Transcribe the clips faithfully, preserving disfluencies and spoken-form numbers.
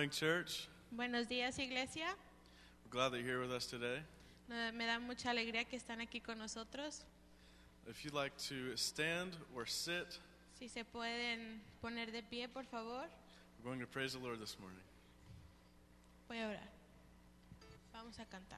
morning, church. Buenos días, iglesia. We're glad that you're here with us today. Eh, Me da mucha alegría que están aquí con nosotros. If you'd like to stand or sit, Si se pueden poner de pie, por favor. we're going to praise the Lord this morning. Voy a orar. Vamos a cantar.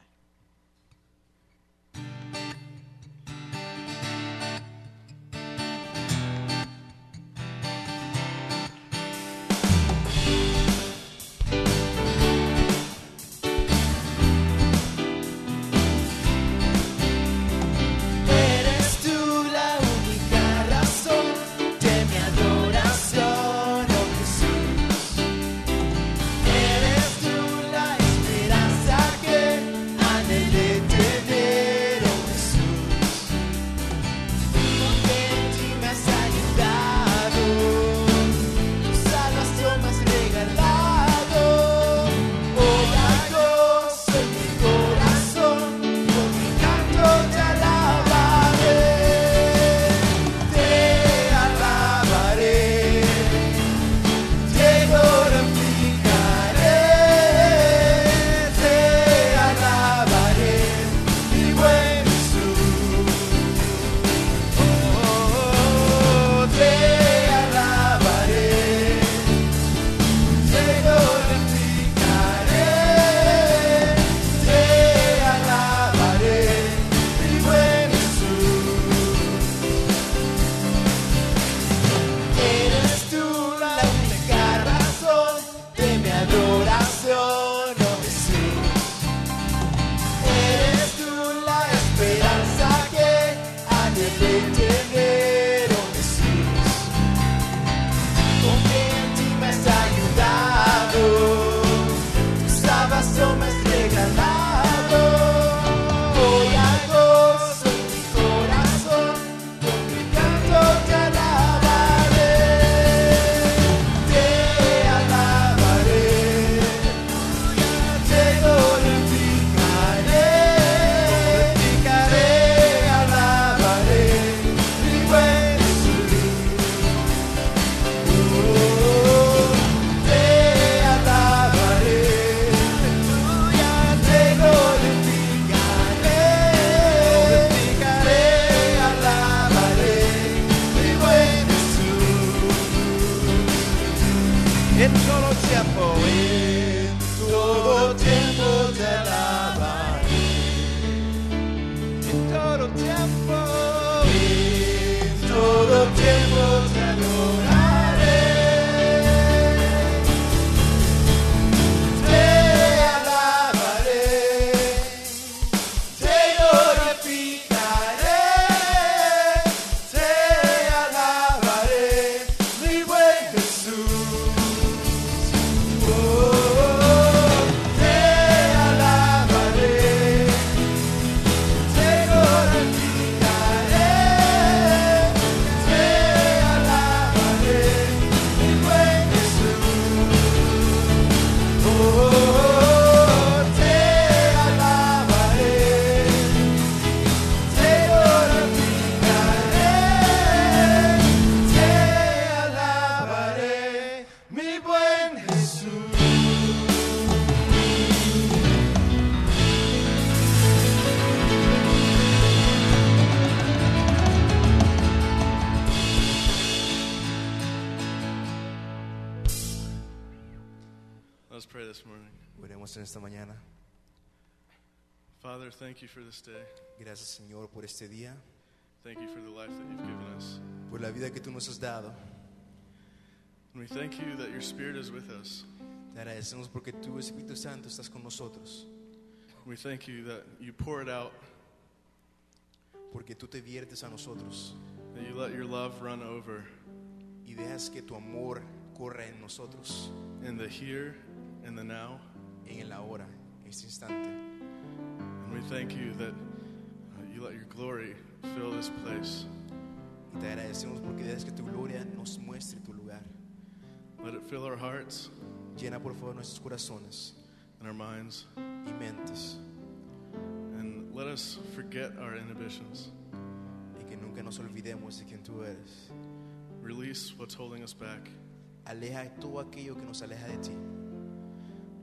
Let's pray this morning. Oremos en esta mañana. Father, thank you for this day. Gracias, Señor, por este día, Thank you for the life that you've given us. por la vida que tú nos has dado. And we thank you that your Spirit is with us. Te agradecemos porque tú, Espíritu Santo, estás con nosotros, We thank you that you pour it out, porque tú te viertes a nosotros that you let your love run over y dejas que tu amor corra en nosotros, in the here and the now. en el ahora, en este instante. And we thank you that uh, you let your glory fill this place. Y te agradecemos porque dejas que tu gloria nos muestre tu lugar. Let it fill our hearts Llena, por favor, nuestros corazones and our minds. y mentes, And let us forget our inhibitions. y que nunca nos olvidemos de quién tú eres. Release what's holding us back. Aleja todo aquello que nos aleja de ti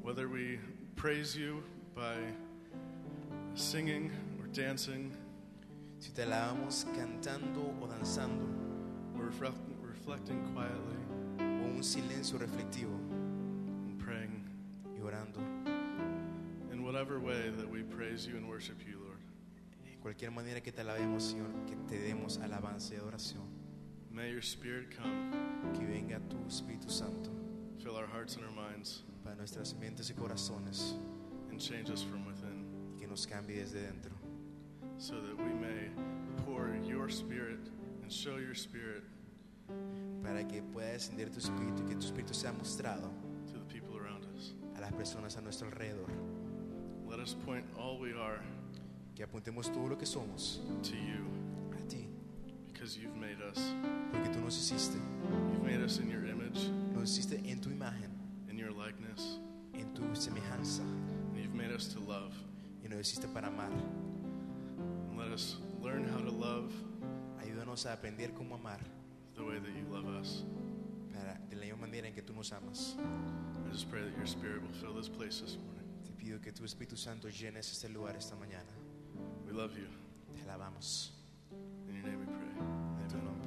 Whether we praise you by singing or dancing, Si te alabamos cantando o danzando, or reflect, reflecting quietly o un silencio reflectivo and praying, y orando, in whatever way that we praise you and worship you, Lord, en cualquier manera que te alabemos, Señor, que te demos alabanza y adoración, may your Spirit come, que venga tu Espíritu Santo fill our hearts and our minds, para nuestras mentes y corazones, and change us from within, que nos cambie desde dentro, so that we may pour your Spirit and show your Spirit para que pueda descender tu Espíritu y que tu Espíritu sea mostrado to the people around us. a las personas a nuestro alrededor, Let us point all we are que apuntemos todo lo que somos to you, a ti, because you've made us. porque tú nos hiciste, You've made us in your image, nos hiciste en tu imagen, in your likeness, en tu semejanza, and you've made us to love. y nos hiciste para amar. And let us learn how to love Ayúdanos a aprender cómo amar the way that you love us. para, de la misma manera en que tú nos amas. I just pray that your Spirit will fill this place this morning. Te pido que tu Espíritu Santo llenes este lugar esta mañana. We love you. Te alabamos. In your name we pray. En tu Amen. nombre.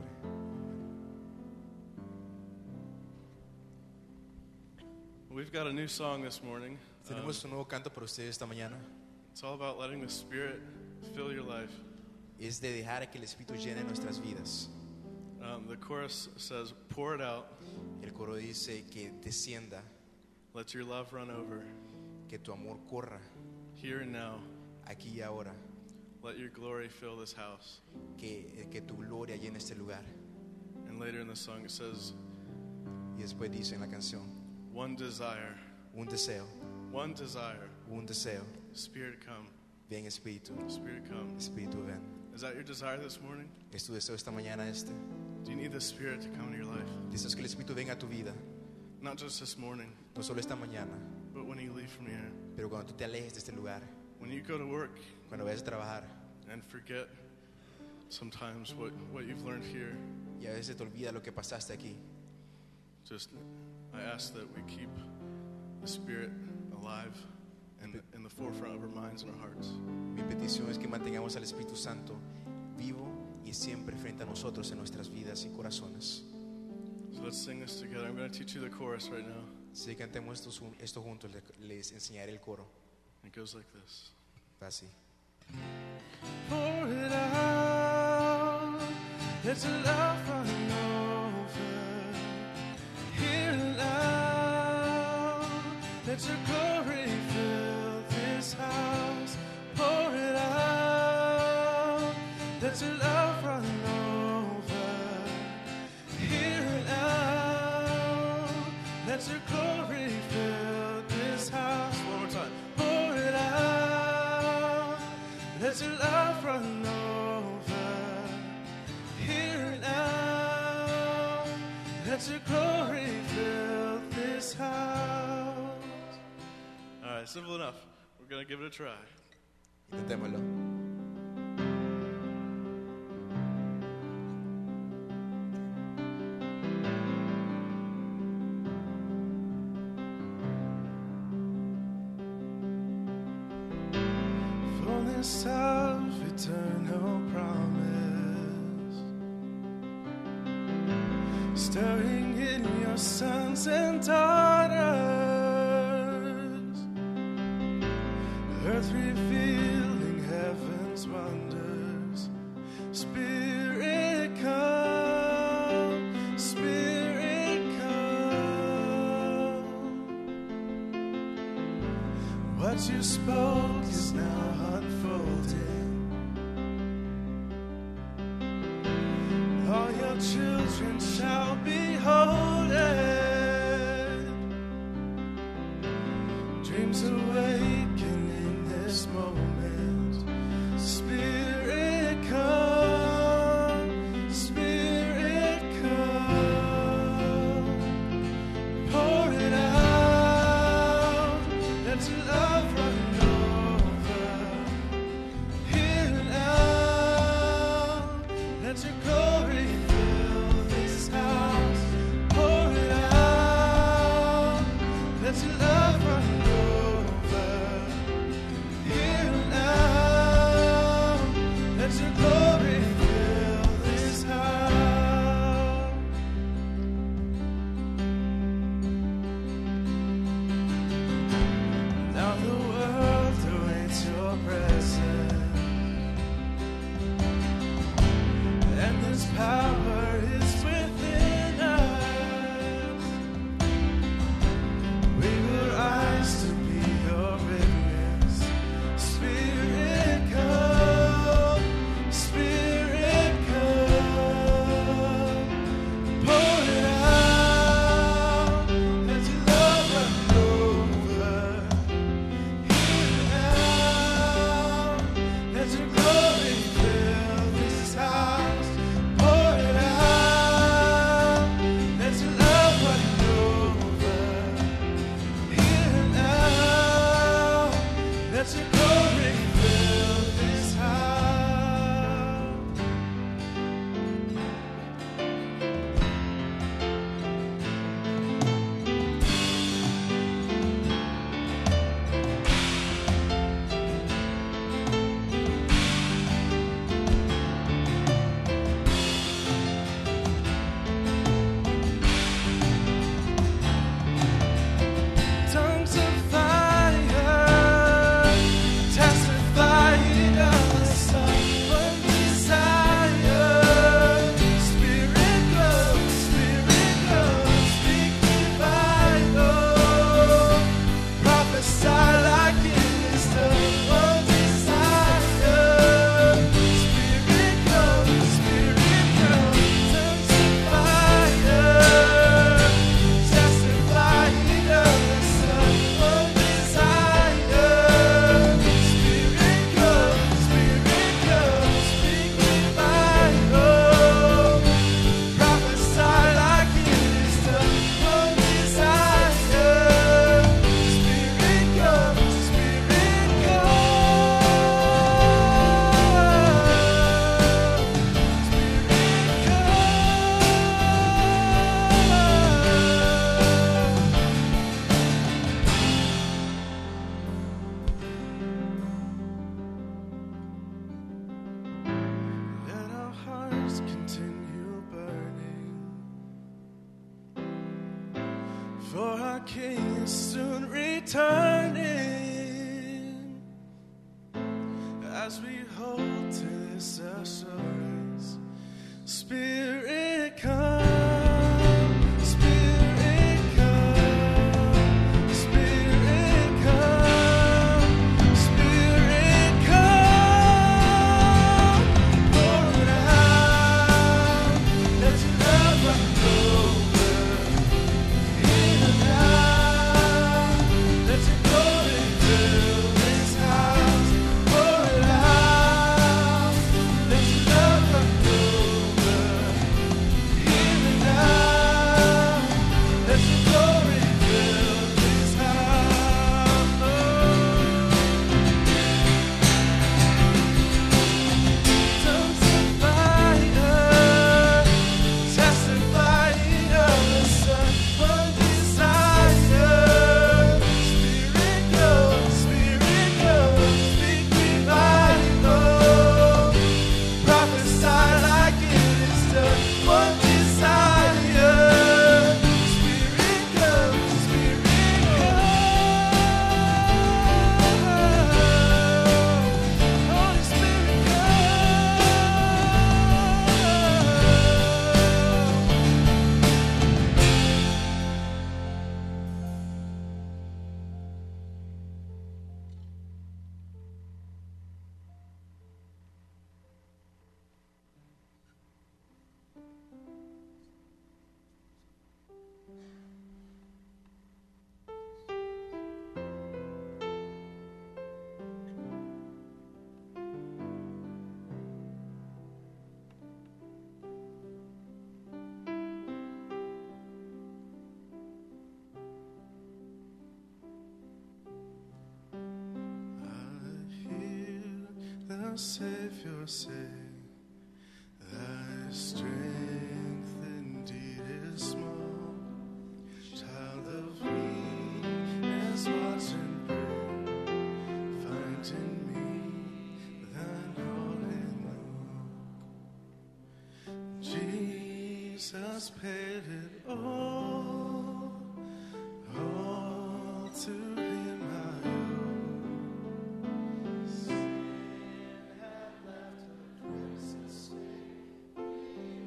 We've got a new song this morning. Um, Tenemos un nuevo canto para ustedes esta mañana. it's all about letting the Spirit fill your life. Es de dejar que el Espíritu llene nuestras vidas. Um, the chorus says, pour it out, El coro dice que descienda, let your love run over, que tu amor corra here and now. aquí y ahora, Let your glory fill this house. que, que tu gloria llene este lugar. And later in the song it says, Y después dice en la canción, one desire, un deseo, one desire, un deseo. Spirit come, Ven Espíritu, Spirit come. Espíritu ven. Is that your desire this morning? ¿Es tu deseo esta mañana este? Do you need the Spirit to come into your life? Deseas que el Espíritu venga a tu vida, Not just this morning, no solo esta mañana, but when you leave from here. pero cuando tú te alejes de este lugar, When you go to work cuando vayas a trabajar and forget sometimes what, what you've learned here, y a veces te olvida lo que pasaste aquí. just I ask that we keep the Spirit alive and in the forefront of our minds and our hearts. Mi petición es que mantengamos al Espíritu Santo vivo y siempre frente a nosotros en nuestras vidas y corazones. So let's sing this together. I'm going to teach you the chorus right now. Si cantemos esto, jun- esto juntos, le- les enseñaré el coro. It goes like this. Va así. Pour it out, let your love run over. Here and now, let your glory fill this house. Pour it out, let your love run over. Here and now, let your glory fill this house. One more time. Pour it out, let your love run over. Here and now, let your glory fill this house. All right, simple enough. We're going to give it a try. Intentémoslo. Fullness of eternal promise, stirring in your sons and daughters, earth revealing heaven's wonders. Spirit come, Spirit come. What you spoke is now unfolding. All your children shall behold it. Dreams awaken in this moment. Spirit come, Spirit come. Pour it out, let your love run over. Here and now, let your glory fill this house. Pour it out, let your love run over. power is within us. We will rise to be your witness. Spirit come, Spirit come, pour it out, let your love run over. Here now, let your glory fill this house. Pour it out, let your love run over. Here now, let your glory fill this house. Tongues of fire, testifying of the Son, one desire. Spirit come, Spirit come, speak revival, prophesy like it is done. One desire. Spirit come, Spirit come, tongues of fire, testifying of the Son, one desire. Spirit come, Spirit come, speak revival, prophesy like it is done. One desire. Spirit come, Spirit Let our hearts continue burning, for our King is soon returning. As we hold to this assurance, Spirit come, Spirit come, Spirit come, Spirit come, pour it out, let your love run over. Here now, let your glory fill this house. Pour it out, let your love run over. Here now, let your glory fill this house. Tongues of fire, testifying of the Son, one desire. Spirit come, Spirit come, speak revival, prophesy like it is done. One desire. Spirit come, Spirit come, Holy Spirit I hear the Savior say, thy strength indeed is small. Child of weakness, watch and pray. Find in me thine holy look. Jesus paid it all, all to him I owe. Sin had left a crimson stain.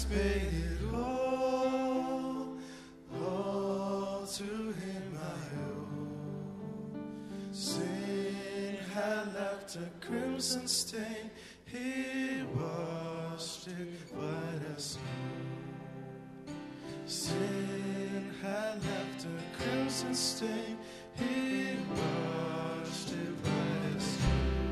paid it all, all to him I owe. Sin had left a crimson stain, he washed it white as snow. Sin had left a crimson stain, he washed it white as snow.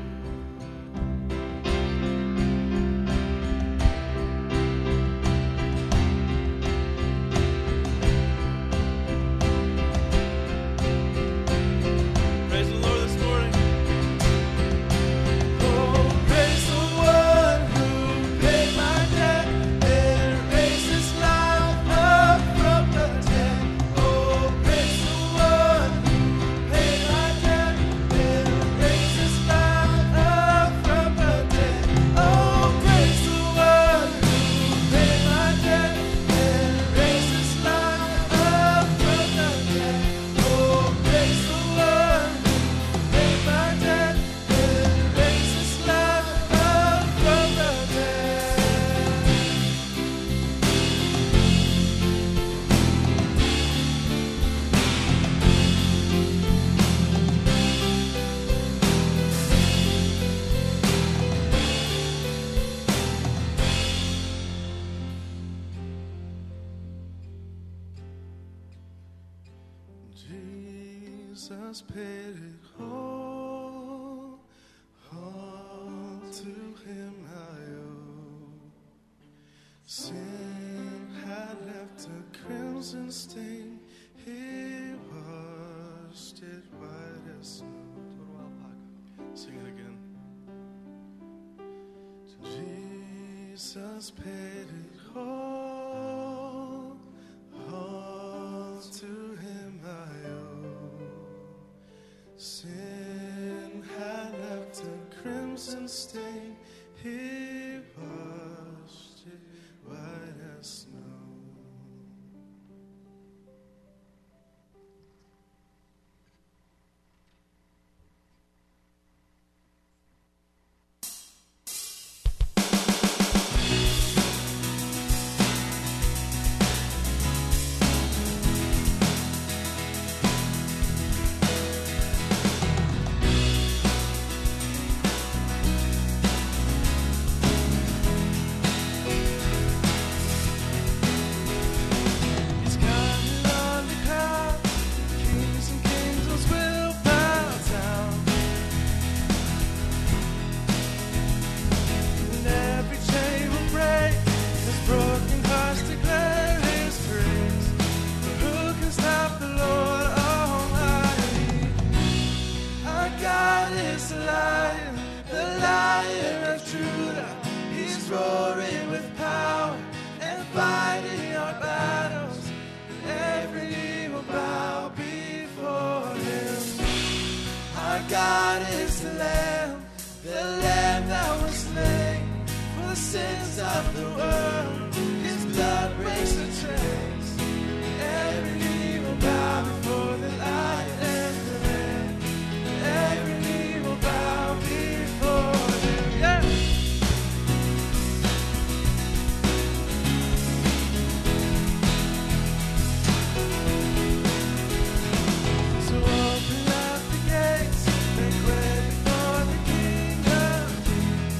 Jesus paid it all, all to him I owe. Sin had left a crimson stain, he washed it white as snow. Sing it again. Jesus paid it all, all to him I owe. Sin had left a crimson stain, he washed it white as snow. God is the Lamb, the Lamb that was slain for the sins of the world. His blood breaks the chains. Every knee will bow before the Lion and the Lamb. Every knee will bow before him. Yeah. So open up the gates.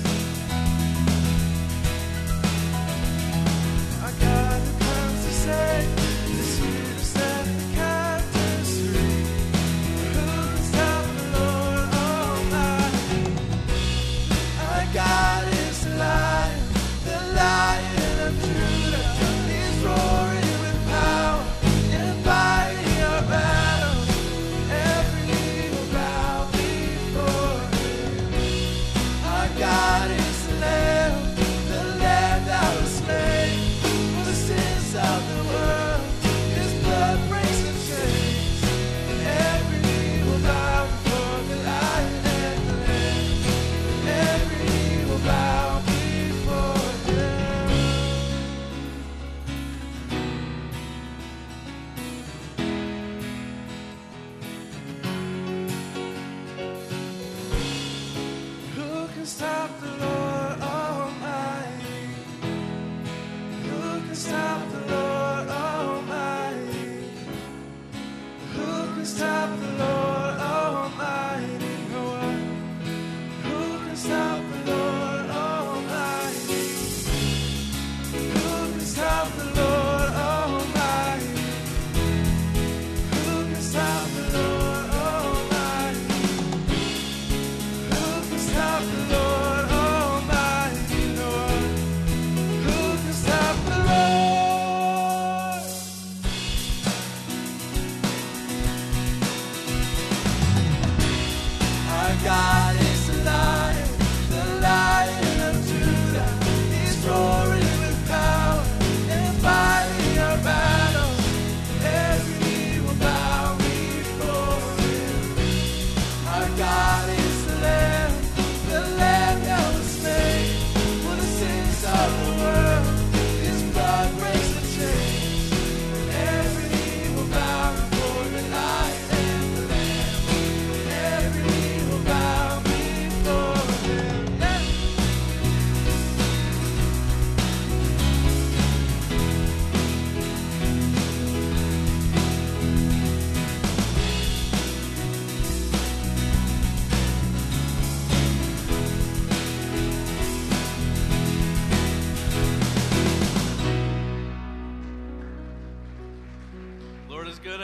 Say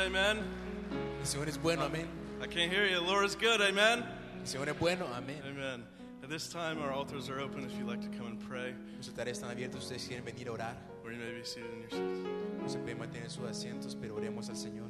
amen. El Señor es bueno, amén. I can't hear you. The Lord is good, amen. El Señor es bueno, amén. Amen. At this time, our altars are open if you'd like to come and pray, Los altares están abiertos, ustedes quieren venir a orar. or you may be seated in your seats. No se pueden mantener en sus asientos, pero oremos al Señor.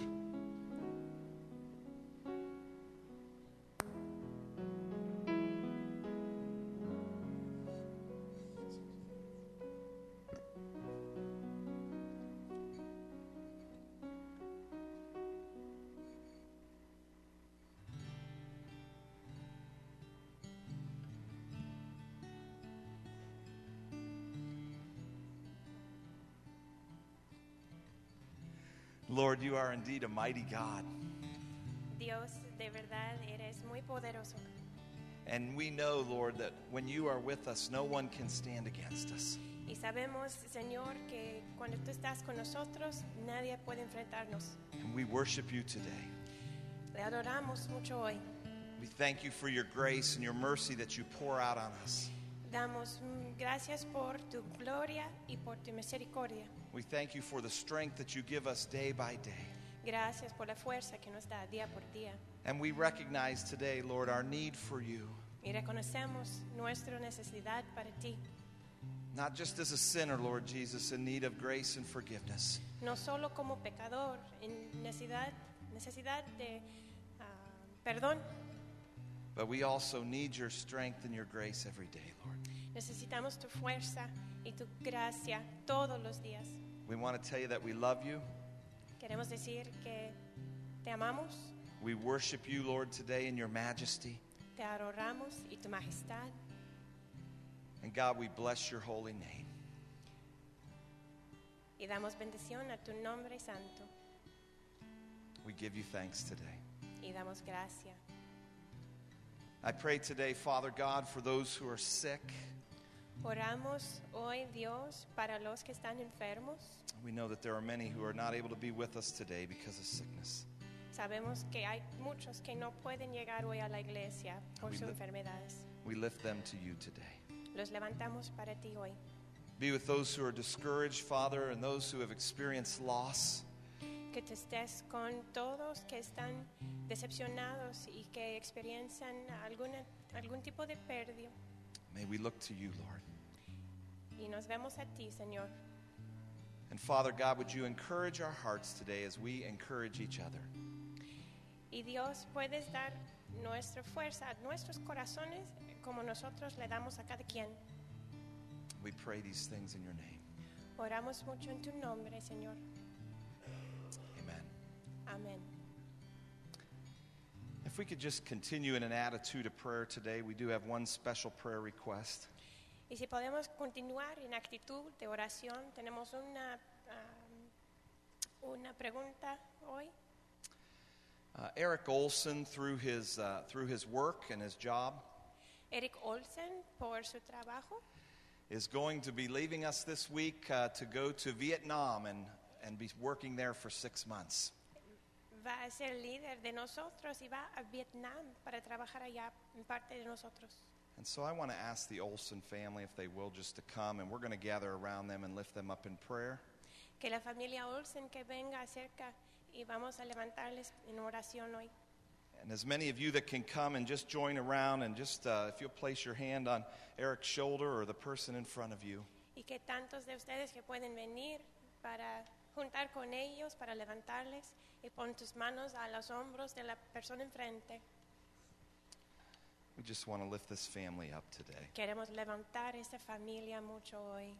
Lord, you are indeed a mighty God. Dios, de verdad, eres muy poderoso. And we know, Lord, that when you are with us, no one can stand against us. Y sabemos, Señor, que cuando tú estás con nosotros, nadie puede enfrentarnos. And we worship you today. Le adoramos mucho hoy. We thank you for your grace and your mercy that you pour out on us. Damos mm, gracias por tu gloria y por tu misericordia. We thank you for the strength that you give us day by day. Gracias por la fuerza que nos da día por día. And we recognize today, Lord, our need for you, Y reconocemos nuestra necesidad para ti. not just as a sinner, Lord Jesus, in need of grace and forgiveness, No solo como pecador, en necesidad, necesidad de ah, perdón. but we also need your strength and your grace every day, Lord. Necesitamos tu fuerza y tu gracia todos los días. We want to tell you that we love you. Queremos decir que te amamos, We worship you, Lord, today in your majesty. te adoramos y tu majestad. And God, we bless your holy name. Y damos bendición a tu nombre santo. We give you thanks today. Y damos gracia. I pray today, Father God, for those who are sick. Oramos hoy, Dios, para los que están enfermos. We know that there are many who are not able to be with us today because of sickness. Sabemos que hay muchos que no pueden llegar hoy a la iglesia por We sus li- enfermedades. We lift them to you today. Los levantamos para ti hoy. Be with those who are discouraged, Father, and those who have experienced loss. Que te estés con todos que están decepcionados y que experiencian alguna, algún tipo de pérdida. May we look to you, Lord. Y nos vemos a ti, Señor. And Father God, would you encourage our hearts today as we encourage each other? Y Dios, puedes dar nuestra fuerza a nuestros corazones como nosotros le damos a cada quien. We pray these things in your name. Oramos mucho en tu nombre, Señor. Amen. Amén. If we could just continue in an attitude of prayer today, we do have one special prayer request. Y si podemos continuar en actitud de oración, tenemos una, um, una pregunta hoy. Uh, Eric Olson, through his, uh, through his work and his job, Eric Olsen, por su trabajo, is going to be leaving us this week uh, to go to Vietnam and, and be working there for six months. va a ser líder de nosotros y va a Vietnam para trabajar allá en parte de nosotros. And so I want to ask the Olson family if they will just to come, and we're going to gather around them and lift them up in prayer. Que la familia Olsen que venga cerca y vamos a levantarles en oración hoy. And as many of you that can come and just join around and just uh, if you'll place your hand on Eric's shoulder or the person in front of you. Y que tantos de ustedes que pueden venir para juntar con ellos, para levantarles y pon tus manos a los hombros de la persona enfrente. We just want to lift this family up today. Queremos levantar esta familia mucho hoy.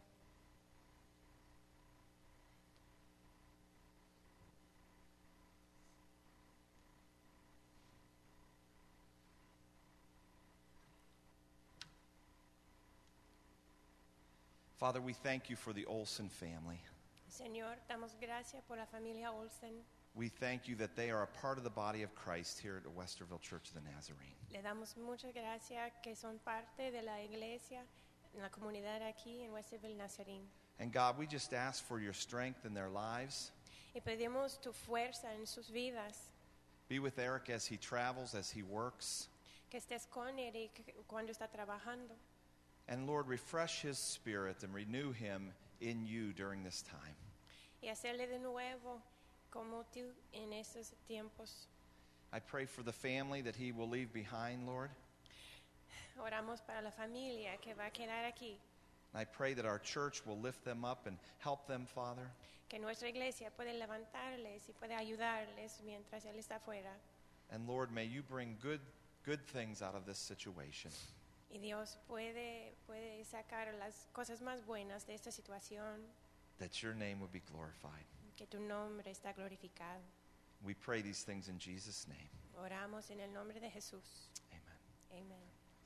Father, we thank you for the Olson family. Señor, damos gracias por la familia Olsen. We thank you that they are a part of the body of Christ here at the Westerville Church of the Nazarene. Le damos muchas gracias que son parte de la iglesia, en la comunidad aquí en Westerville Nazarene. And God, we just ask for your strength in their lives. Y pedimos tu fuerza en sus vidas, Be with Eric as he travels, as he works. que estés con Eric cuando está trabajando. And Lord, refresh his spirit and renew him in you during this time. Y hacerle de nuevo como tú en estos tiempos. I pray for the family that he will leave behind, Lord. Oramos para la familia que va a quedar aquí. I pray that our church will lift them up and help them, Father. Que nuestra iglesia puede levantarles y puede ayudarles mientras Él está afuera. And Lord, may you bring good, good things out of this situation. Y Dios puede, puede sacar las cosas más buenas de esta situación. That your name would be glorified. Que tu nombre está glorificado. We pray these things in Jesus' name. Oramos en el nombre de Jesús. Amen. Amén.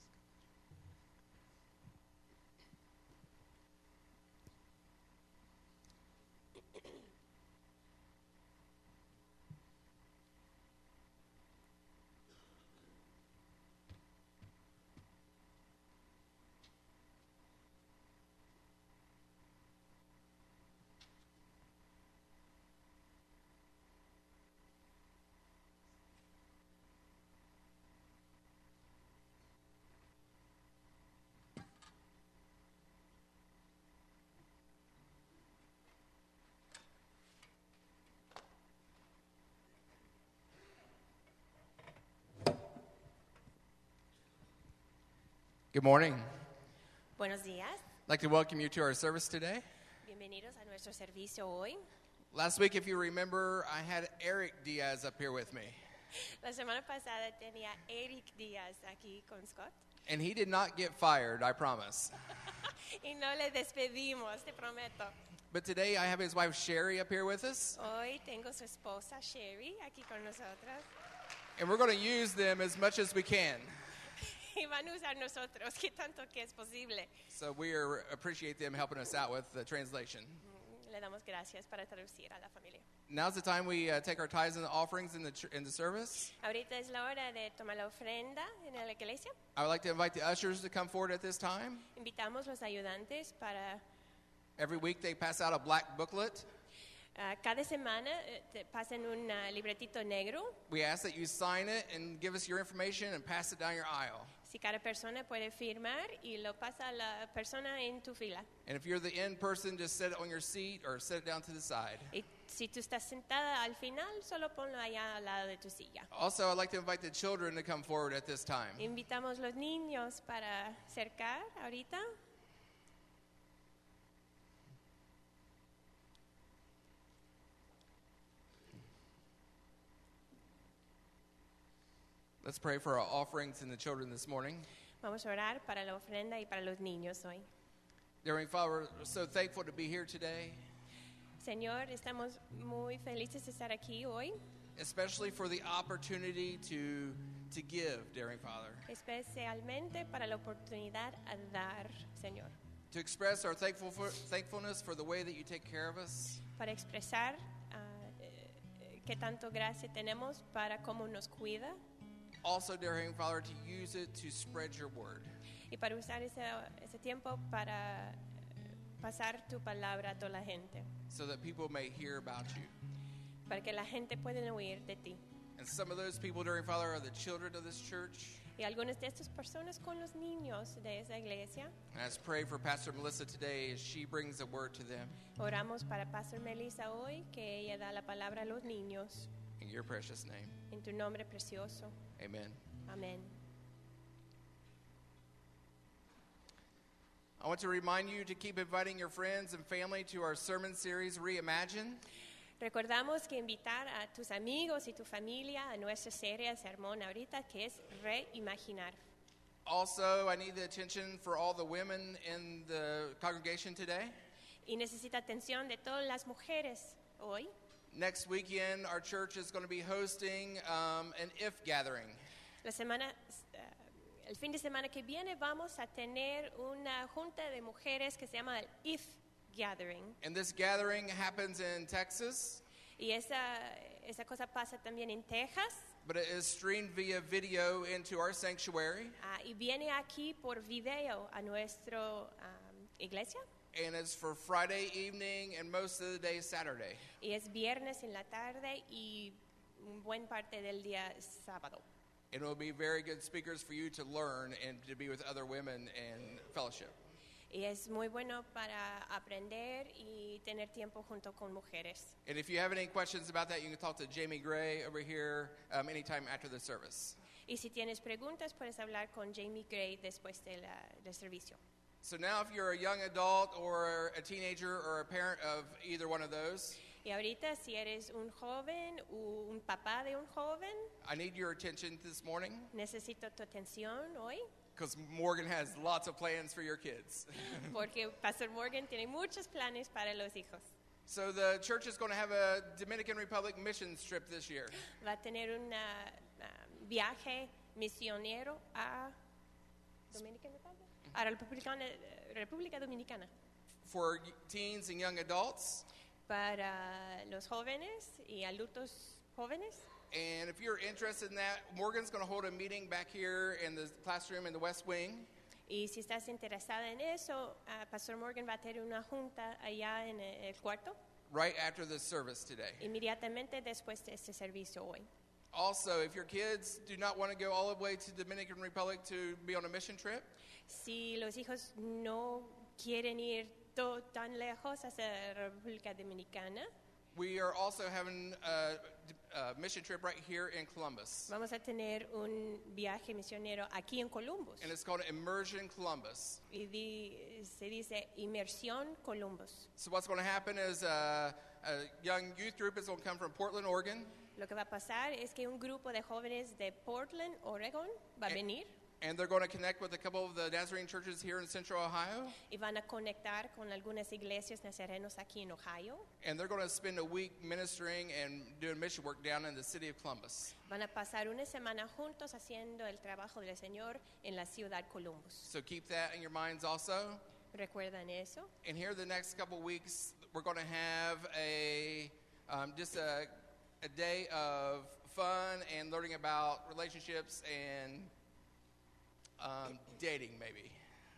Good morning. Buenos días. I'd like to welcome you to our service today. Bienvenidos a nuestro servicio hoy. Last week, if you remember, I had Eric Diaz up here with me. La semana pasada tenía Eric Díaz aquí con Scott. And he did not get fired, I promise. Y no le despedimos, te prometo. But today, I have his wife Sherry up here with us. Hoy tengo su esposa Sherry aquí con nosotras. And we're going to use them as much as we can. Y van a usar nosotros, que tanto que es posible. So we are, appreciate them helping us out with the translation. Le damos gracias para traducir a la familia. Now's the time we uh, take our tithes and offerings in the, ch- in the service. Ahorita es la hora de tomar la ofrenda en la iglesia. I would like to invite the ushers to come forward at this time. Invitamos los ayudantes para... Every week, they pass out a black booklet. Uh, cada semana eh, te pasan un uh, libretito negro. We ask that you sign it and give us your information and pass it down your aisle. Si cada persona puede firmar y lo pasa a la persona en tu fila. And if you're the end person, just set it on your seat or set it down to the side. Y si tú estás sentada al final, solo ponlo allá al lado de tu silla. Also, I'd like to invite the children to come forward at this time. Invitamos los niños para acercar ahorita. Let's pray for our offerings and the children this morning. Vamos a orar para la ofrenda y para los niños hoy. Dear Heavenly Father, we're so thankful to be here today, Señor, estamos muy felices de estar aquí hoy, especially for the opportunity to, to give, dear Heavenly Father. especialmente para la oportunidad a dar, Señor, To express our thankful for, thankfulness for the way that you take care of us, para expresar uh, eh, qué tanto gracia tenemos para cómo nos cuida also, dear Heavenly Father, to use it to spread your word. y para usar ese, ese tiempo para eh, pasar tu palabra a toda la gente, So that people may hear about you. para que la gente pueda oír de ti. And some of those people, dear Heavenly Father, are the children of this church. Y algunas de estas personas con los niños de esa iglesia. And I just pray for Pastor Melissa today as she brings a word to them. Oramos para Pastor Melissa hoy, que ella da la palabra a los niños. In your precious name, En tu nombre precioso. amen. Amén. I want to remind you to keep inviting your friends and family to our sermon series, Reimagine. Recordamos que invitar a tus amigos y tu familia a nuestra serie de sermón ahorita, que es Reimaginar. Also, I need the attention for all the women in the congregation today. Y necesita atención de todas las mujeres hoy. Next weekend, our church is going to be hosting um, an I F gathering. La semana, eh, el fin de semana que viene vamos a tener una junta de mujeres que se llama el I F Gathering. And this gathering happens in Texas, Y esa, esa cosa pasa también en Texas. but it is streamed via video into our sanctuary. Ah, y viene aquí por video a nuestra um, iglesia. And it's for Friday evening and most of the day Saturday. Y es viernes en la tarde y un buen parte del día sábado. It will be very good speakers for you to learn and to be with other women and fellowship. Y es muy bueno para aprender y tener tiempo junto con mujeres. And if you have any questions about that, you can talk to Jamie Gray over here um, anytime after the service. Y si tienes preguntas, puedes hablar con Jamie Gray después de la, del servicio. So now if you're a young adult or a teenager or a parent of either one of those, Y ahorita, si eres un joven o un papá de un joven, I need your attention this morning necesito tu atención hoy, because Morgan has lots of plans for your kids. porque Pastor Morgan tiene muchos planes para los hijos. So the church is going to have a Dominican Republic mission trip this year. Va a tener un viaje misionero a Dominican Republic? A la República, República Dominicana For teens and young adults. para los jóvenes y adultos jóvenes. And if you're interested in that, Morgan's going to hold a meeting back here in the classroom in the West Wing. Y si estás interesada en eso, uh, Pastor Morgan va a tener una junta allá en el cuarto, Right after the service today. inmediatamente después de este servicio hoy. Also, if your kids do not want to go all the way to Dominican Republic to be on a mission trip, Si los hijos no quieren ir to- tan lejos hacia la República Dominicana, we are also having a, a mission trip right here in Columbus. vamos a tener un viaje misionero aquí en Columbus. And it's called Immersion Columbus. Y di- se dice Inmersión Columbus. So what's going to happen is uh, a young youth group is going to come from Portland, Oregon. Lo que va a pasar es que un grupo de jóvenes de Portland, Oregon, va a Eh. venir And they're going to connect with a couple of the Nazarene churches here in Central Ohio. y van a conectar con algunas iglesias nazarenos aquí en Ohio. And they're going to spend a week ministering and doing mission work down in the city of Columbus. Van a pasar una semana juntos haciendo el trabajo del Señor en la ciudad Columbus. So keep that in your minds also. ¿Recuerdan eso? And here the next couple weeks, we're going to have a um, just a, a day of fun and learning about relationships and um, dating maybe.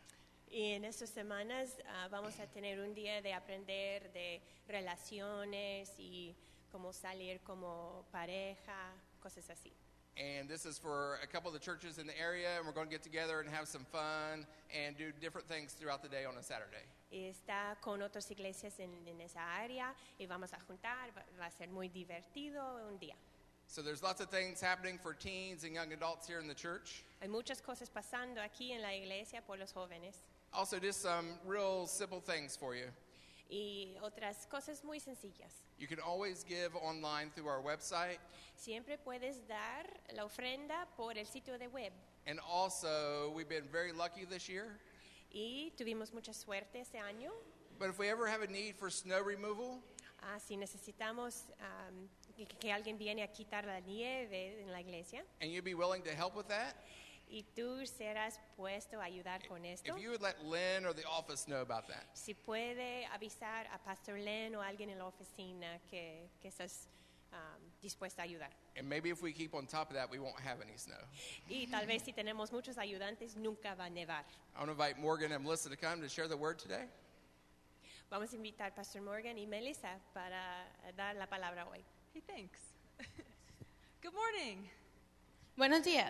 Y en estas semanas ah, vamos a tener un día de aprender de relaciones y cómo salir como pareja, cosas así. And this is for a couple of the churches in the area, and we're going to get together and have some fun and do different things throughout the day on a Saturday. Y está con otras iglesias en, en esa área y vamos a juntar, va, va a ser muy divertido un día. So there's lots of things happening for teens and young adults here in the church. Hay muchas cosas pasando aquí en la iglesia por los jóvenes Also, just some real simple things for you. y otras cosas muy sencillas. You can always give online through our website. Siempre puedes dar la ofrenda por el sitio de web. And also, we've been very lucky this year. Y tuvimos mucha suerte este año. But if we ever have a need for snow removal, Ah, si necesitamos um, que, que alguien viene a quitar la nieve en la iglesia and you'd be willing to help with that, y tú serás puesto a ayudar con esto, if you would let Lynn or the office know about that. si puede avisar a Pastor Len o alguien en la oficina que, que estás um, dispuesta a ayudar. And maybe if we keep on top of that, we won't have any snow. Y tal vez si tenemos muchos ayudantes, nunca va a nevar. I want to invite Morgan and Melissa to come to share the word today. Vamos a invitar a Pastor Morgan y Melissa para dar la palabra hoy. Hey, thanks. Good morning. Buenos días.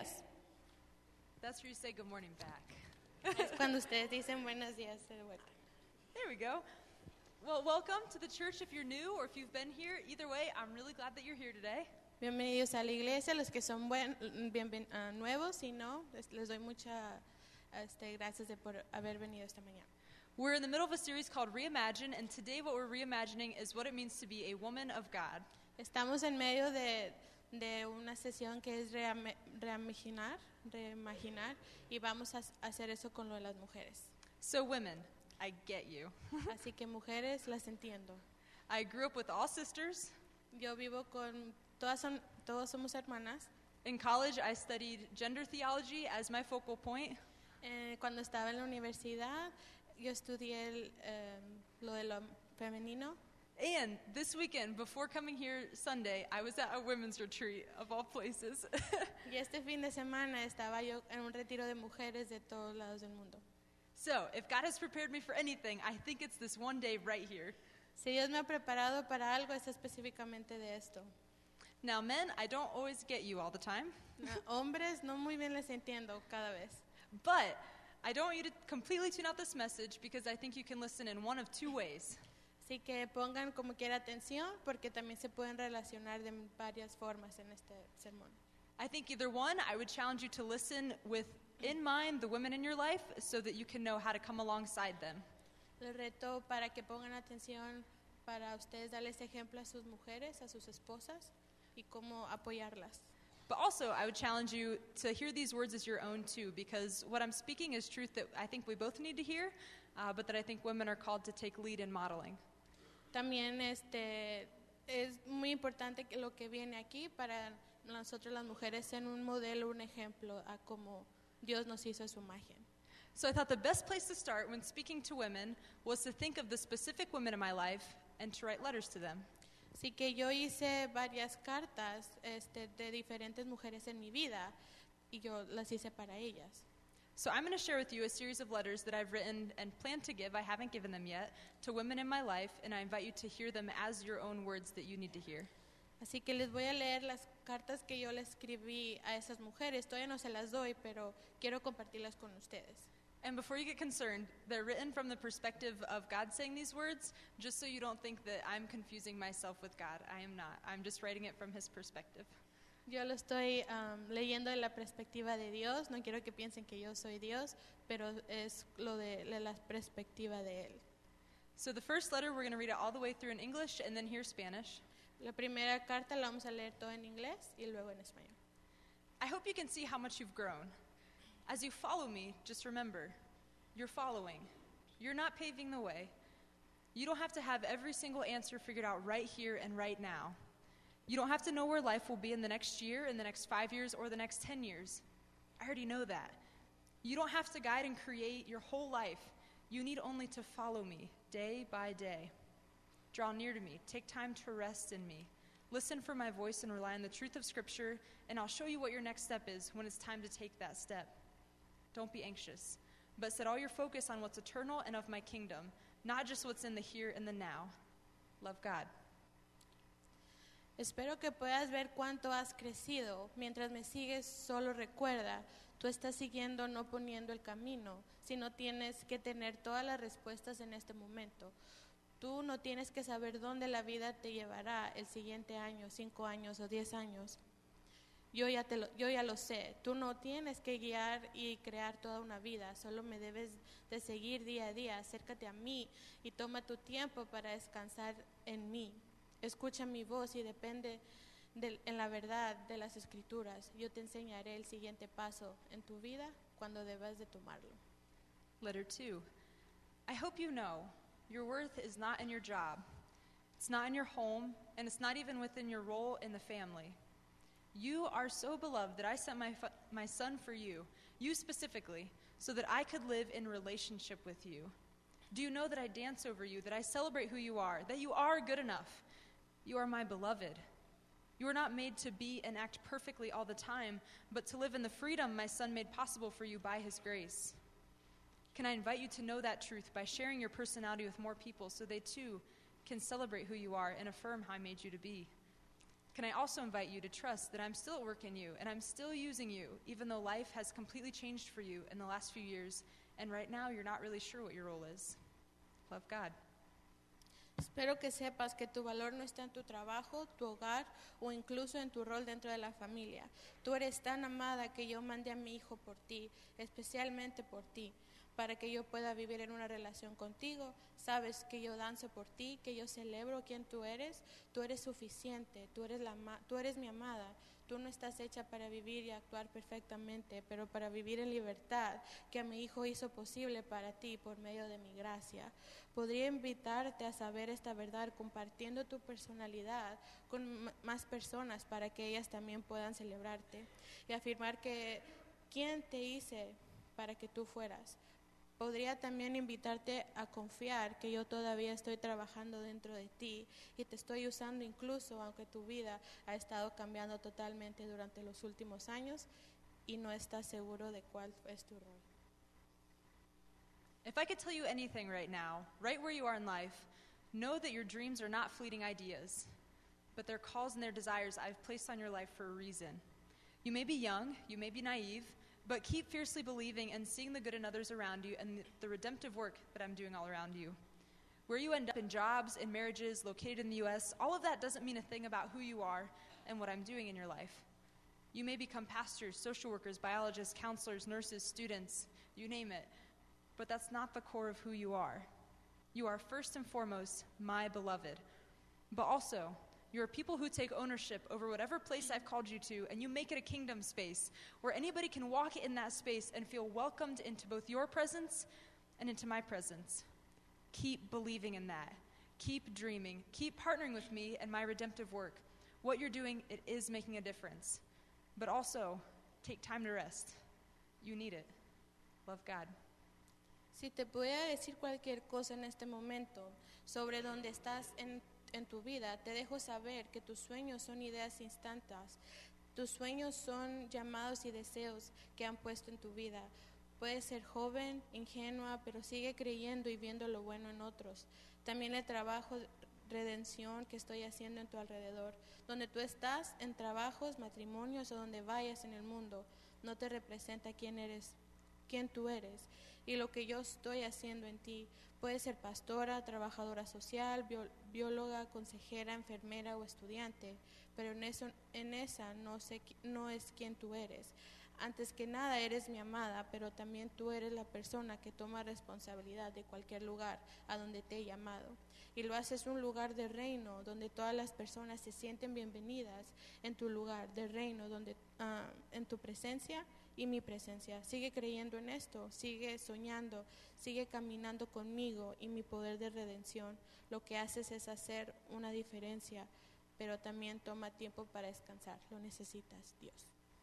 That's where you say good morning back. Es cuando ustedes dicen buenos días de vuelta. There we go. Well, welcome to the church if you're new or if you've been here. Either way, I'm really glad that you're here today. Bienvenidos a la iglesia, los que son buen, bienven, uh, nuevos y no, les, les doy muchas este, gracias de por haber venido esta mañana. We're in the middle of a series called Reimagine, and today what we're reimagining is what it means to be a woman of God. Estamos en medio de, de una sesión que es reame- reimaginar, reimaginar y vamos a hacer eso con lo de las mujeres. So, women, I get you. Así que mujeres, las entiendo. I grew up with all sisters. Yo vivo con, todas son, todos somos hermanas. In college, I studied gender theology as my focal point. Eh, cuando estaba en la universidad, yo estudié el, eh, lo de lo femenino. And this weekend, before coming here Sunday, I was at a women's retreat of all places. Y este fin de semana estaba yo en un retiro de mujeres de todos lados del mundo. So, if God has prepared me for anything, I think it's this one day right here. Si Dios me ha preparado para algo, es específicamente de esto. Now, men, I don't always get you all the time, Na- hombres, no muy bien les entiendo cada vez. but I don't want you to completely tune out this message because I think you can listen in one of two ways. Así que pongan como quiera atención porque también se pueden relacionar de varias formas en este sermón. I think either one, I would challenge you to listen with in mind the women in your life so that you can know how to come alongside them. Les reto para que pongan atención para ustedes darles ejemplo a sus mujeres, a sus esposas y cómo apoyarlas. But also, I would challenge you to hear these words as your own too, because what I'm speaking is truth that I think we both need to hear, uh, but that I think women are called to take lead in modeling. También este, es muy importante que lo que viene aquí para nosotros las mujeres ser un modelo, un ejemplo a cómo Dios nos hizo a su imagen. So I thought the best place to start when speaking to women was to think of the specific women in my life and to write letters to them. Así que yo hice varias cartas este, de diferentes mujeres en mi vida y yo las hice para ellas. So I'm going to share with you a series of letters that I've written and plan to give, I haven't given them yet, to women in my life, and I invite you to hear them as your own words that you need to hear. Así que les voy a leer las cartas que yo le escribí a esas mujeres. Todavía no se las doy, pero quiero compartirlas con ustedes. And before you get concerned, they're written from the perspective of God saying these words, just so you don't think that I'm confusing myself with God. I am not. I'm just writing it from his perspective. Yo lo estoy um, leyendo de la perspectiva de Dios. No quiero que piensen que yo soy Dios, pero es lo de, de la perspectiva de Él. So the first letter, we're going to read it all the way through in English and then hear Spanish. La primera carta la vamos a leer todo en inglés y luego en español. I hope you can see how much you've grown. As you follow me, just remember, you're following. You're not paving the way. You don't have to have every single answer figured out right here and right now. You don't have to know where life will be in the next year, in the next five years, or the next ten years. I already know that. You don't have to guide and create your whole life. You need only to follow me day by day. Draw near to me. Take time to rest in me. Listen for my voice and rely on the truth of Scripture, and I'll show you what your next step is when it's time to take that step. Don't be anxious, but set all your focus on what's eternal and of my kingdom, not just what's in the here and the now. Love God. Espero que puedas ver cuánto has crecido. Mientras me sigues, solo recuerda, tú estás siguiendo no poniendo el camino, sino tienes que tener todas las respuestas en este momento. Tú no tienes que saber dónde la vida te llevará el siguiente año, cinco años o diez años. Yo ya, te lo, yo ya lo sé. Tú no tienes que guiar y crear toda una vida. Solo me debes de seguir día a día. Acércate a mí y toma tu tiempo para descansar en mí. Escucha mi voz y depende de, en la verdad de las Escrituras. Yo te enseñaré el siguiente paso en tu vida cuando debas de tomarlo. Letter two. I hope you know your worth is not in your job. It's not in your home, and it's not even within your role in the family. You are so beloved that I sent my, fu- my son for you, you specifically, so that I could live in relationship with you. Do you know that I dance over you, that I celebrate who you are, that you are good enough? You are my beloved. You are not made to be and act perfectly all the time, but to live in the freedom my son made possible for you by his grace. Can I invite you to know that truth by sharing your personality with more people so they too can celebrate who you are and affirm how I made you to be? Can I also invite you to trust that I'm still at work in you and I'm still using you, even though life has completely changed for you in the last few years, and right now you're not really sure what your role is? Love God. Espero que sepas que tu valor no está en tu trabajo, tu hogar o incluso en tu rol dentro de la familia. Tú eres tan amada que yo mandé a mi hijo por ti, especialmente por ti, para que yo pueda vivir en una relación contigo. Sabes que yo danzo por ti, que yo celebro quién tú eres. Tú eres suficiente, tú eres, la ama- tú eres mi amada. Tú no estás hecha para vivir y actuar perfectamente, pero para vivir en libertad, que mi hijo hizo posible para ti por medio de mi gracia. Podría invitarte a saber esta verdad compartiendo tu personalidad con m- más personas para que ellas también puedan celebrarte y afirmar que quién te hice para que tú fueras. Podría también invitarte a confiar que yo todavía estoy trabajando dentro de ti y te estoy usando incluso aunque tu vida ha estado cambiando totalmente durante los últimos años y no estás seguro de cuál es tu rol. If I could tell you anything right now, right where you are in life, know that your dreams are not fleeting ideas, but they're calls and their desires I've placed on your life for a reason. You may be young, you may be naive, But keep fiercely believing and seeing the good in others around you and the redemptive work that I'm doing all around you. Where you end up in jobs, in marriages, located in the U S, all of that doesn't mean a thing about who you are and what I'm doing in your life. You may become pastors, social workers, biologists, counselors, nurses, students, you name it, but that's not the core of who you are. You are first and foremost my beloved, but also you are people who take ownership over whatever place I've called you to, and you make it a kingdom space where anybody can walk in that space and feel welcomed into both your presence and into my presence. Keep believing in that. Keep dreaming. Keep partnering with me and my redemptive work. What you're doing, it is making a difference. But also, take time to rest. You need it. Love God. Si te pudiera decir cualquier cosa en este momento sobre dónde estás en, en tu vida, te dejo saber que tus sueños son ideas instantáneas. Tus sueños son llamados y deseos que han puesto en tu vida. Puedes ser joven, ingenua, pero sigue creyendo y viendo lo bueno en otros. También el trabajo de redención que estoy haciendo en tu alrededor. Donde tú estás, en trabajos, matrimonios o donde vayas en el mundo, no te representa quién eres, quién tú eres y lo que yo estoy haciendo en ti. Puedes ser pastora, trabajadora social, bio- bióloga, consejera, enfermera o estudiante, pero en, eso, en esa no, sé, no es quién tú eres. Antes que nada eres mi amada, pero también tú eres la persona que toma responsabilidad de cualquier lugar a donde te he llamado. Y lo haces un lugar de reino donde todas las personas se sienten bienvenidas en tu lugar de reino, donde uh, en tu presencia y mi presencia. Sigue creyendo en esto, sigue soñando, sigue caminando conmigo y mi poder de redención. Lo que haces es hacer una diferencia, pero también toma tiempo para descansar. Lo necesitas, Dios.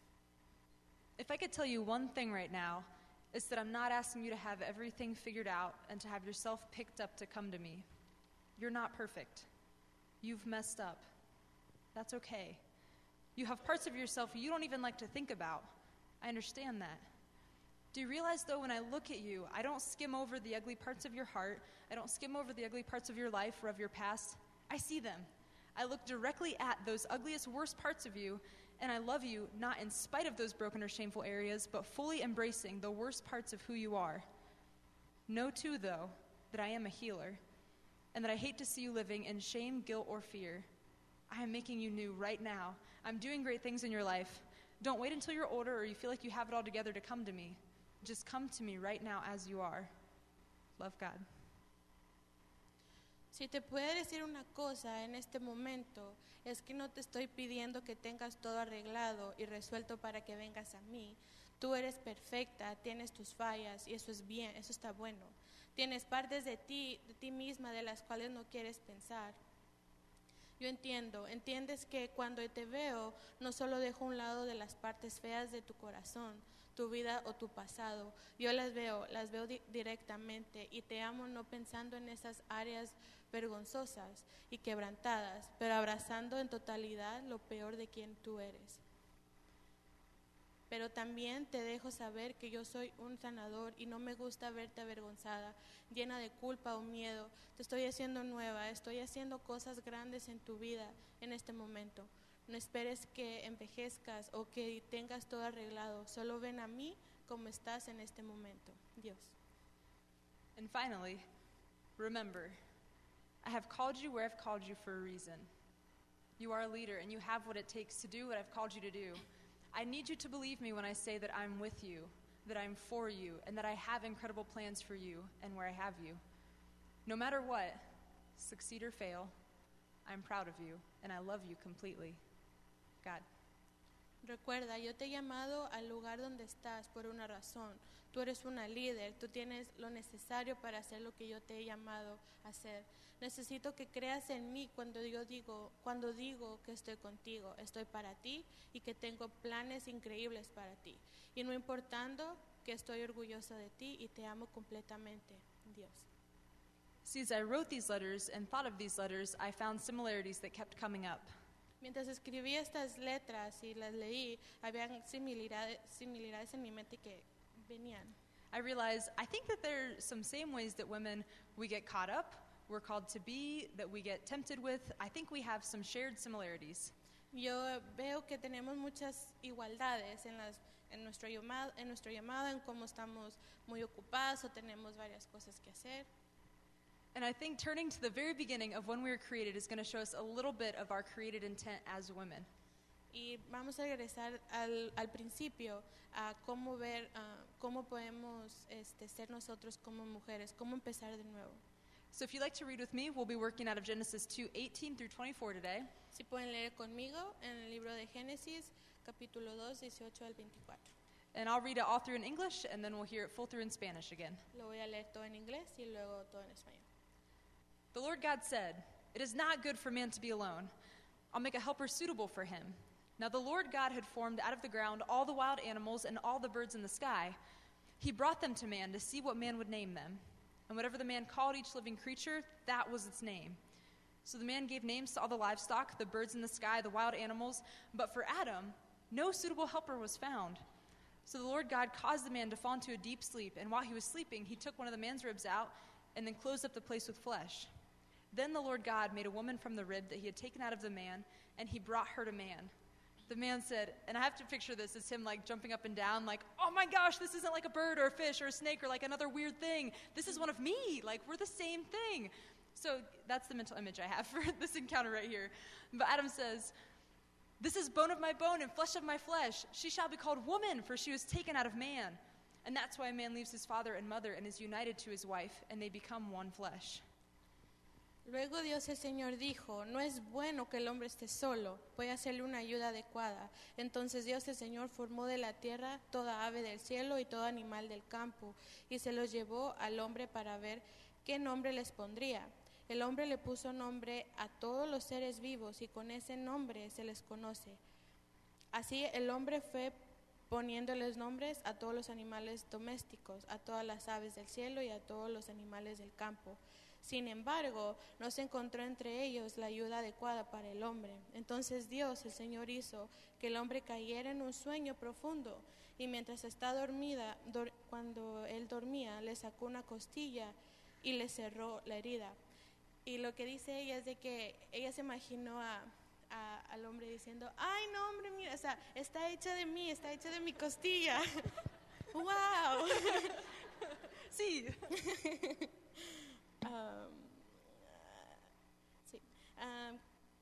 If I could tell you one thing right now, it's that I'm not asking you to have everything figured out and to have yourself picked up to come to me. You're not perfect. You've messed up. That's okay. You have parts of yourself you don't even like to think about. I understand that. Do you realize, though, when I look at you, I don't skim over the ugly parts of your heart. I don't skim over the ugly parts of your life or of your past. I see them. I look directly at those ugliest, worst parts of you, and I love you not in spite of those broken or shameful areas, but fully embracing the worst parts of who you are. Know, too, though, that I am a healer, and that I hate to see you living in shame, guilt, or fear. I am making you new right now. I'm doing great things in your life. Don't wait until you're older or you feel like you have it all together to come to me. Just come to me right now as you are. Love God. Si te puedo decir una cosa en este momento, es que no te estoy pidiendo que tengas todo arreglado y resuelto para que vengas a mí. Tú eres perfecta, tienes tus fallas y eso es bien, eso está bueno. Tienes partes de ti, de ti misma de las cuales no quieres pensar. Yo entiendo, entiendes que cuando te veo, no solo dejo a un lado de las partes feas de tu corazón, tu vida o tu pasado. Yo las veo, las veo di- directamente y te amo no pensando en esas áreas vergonzosas y quebrantadas, pero abrazando en totalidad lo peor de quien tú eres. Pero también te dejo saber que yo soy un sanador y no me gusta verte avergonzada, llena de culpa o miedo. Te estoy haciendo nueva, estoy haciendo cosas grandes en tu vida en este momento. No esperes que envejezcas o que tengas todo arreglado. Solo ven a mí como estás en este momento. Dios. And finally, remember, I have called you where I've called you for a reason. You are a leader and you have what it takes to do what I've called you to do. I need you to believe me when I say that I'm with you, that I'm for you, and that I have incredible plans for you and where I have you. No matter what, succeed or fail, I'm proud of you and I love you completely. God. Recuerda, yo te he llamado al lugar donde estás por una razón. Tú eres una líder, tú tienes lo necesario para hacer lo que yo te he llamado a hacer. Necesito que creas en mí cuando yo digo, cuando digo que estoy contigo, estoy para ti y que tengo planes increíbles para ti. Y no importando que estoy orgullosa de ti y te amo completamente, Dios. See, as I wrote these letters and thought of these letters, I found similarities that kept coming up. Mientras escribí estas letras y las leí, habían similaridades, similaridades en mi mente que venían. I realized I think that there are some same ways that women, we get caught up, we're called to be, that we get tempted with. I think we have some shared similarities. Yo veo que tenemos muchas igualdades en las en nuestro llamado, en nuestro llamado, en cómo estamos muy ocupados o tenemos varias cosas que hacer. And I think turning to the very beginning of when we were created is going to show us a little bit of our created intent as women. Y vamos a regresar al, al principio a cómo ver, uh, cómo podemos este, ser nosotros como mujeres, cómo empezar de nuevo. So if you'd like to read with me, we'll be working out of Genesis two, eighteen through twenty-four today. Si pueden leer conmigo en el libro de Génesis, capítulo dos, dieciocho al veinticuatro. And I'll read it all through in English, and then we'll hear it full through in Spanish again. Lo voy a leer todo en inglés y luego todo en español. The Lord God said, "It is not good for man to be alone. I'll make a helper suitable for him." Now the Lord God had formed out of the ground all the wild animals and all the birds in the sky. He brought them to man to see what man would name them. And whatever the man called each living creature, that was its name. So the man gave names to all the livestock, the birds in the sky, the wild animals. But for Adam, no suitable helper was found. So the Lord God caused the man to fall into a deep sleep, and while he was sleeping, he took one of the man's ribs out and then closed up the place with flesh. Then the Lord God made a woman from the rib that he had taken out of the man, and he brought her to man. The man said, and I have to picture this as him like jumping up and down, like, oh my gosh, this isn't like a bird or a fish or a snake or like another weird thing. This is one of me. Like, we're the same thing. So that's the mental image I have for this encounter right here. But Adam says, this is bone of my bone and flesh of my flesh. She shall be called woman, for she was taken out of man. And that's why a man leaves his father and mother and is united to his wife, and they become one flesh. Luego Dios el Señor dijo, no es bueno que el hombre esté solo, voy a hacerle una ayuda adecuada. Entonces Dios el Señor formó de la tierra toda ave del cielo y todo animal del campo, y se los llevó al hombre para ver qué nombre les pondría. El hombre le puso nombre a todos los seres vivos, y con ese nombre se les conoce. Así el hombre fue poniéndoles nombres a todos los animales domésticos, a todas las aves del cielo y a todos los animales del campo. Sin embargo, no se encontró entre ellos la ayuda adecuada para el hombre. Entonces Dios, el Señor, hizo que el hombre cayera en un sueño profundo, y mientras estaba dormida, dor- cuando él dormía, le sacó una costilla y le cerró la herida. Y lo que dice ella es de que ella se imaginó a, a, al hombre diciendo, ay, no, hombre, mira, o sea, está hecha de mí, está hecha de mi costilla. ¡Wow! Sí. Um, sí. Um,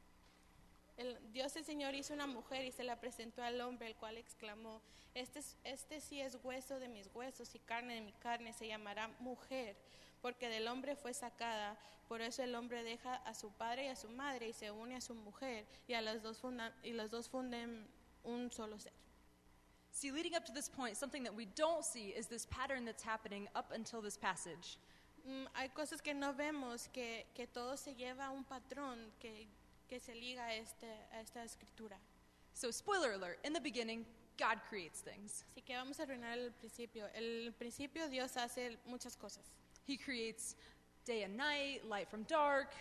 el, Dios el Señor hizo una mujer y se la presentó al hombre, el cual exclamó, este, es, este sí es hueso de mis huesos y carne de mi carne, se llamará mujer, porque del hombre fue sacada. Por eso el hombre deja a su padre y a su madre y se une a su mujer, y, a las dos fundan, y los dos funden un solo ser. See, leading up to this point, something that we don't see is this pattern that's happening up until this passage. Mm, hay cosas que no vemos, que, que todo se lleva a un patrón que, que se liga a, este, a esta escritura. So, spoiler alert, in the beginning, God creates things. Así que vamos a arruinar el principio. El principio Dios hace muchas cosas. He creates day and night, light from dark.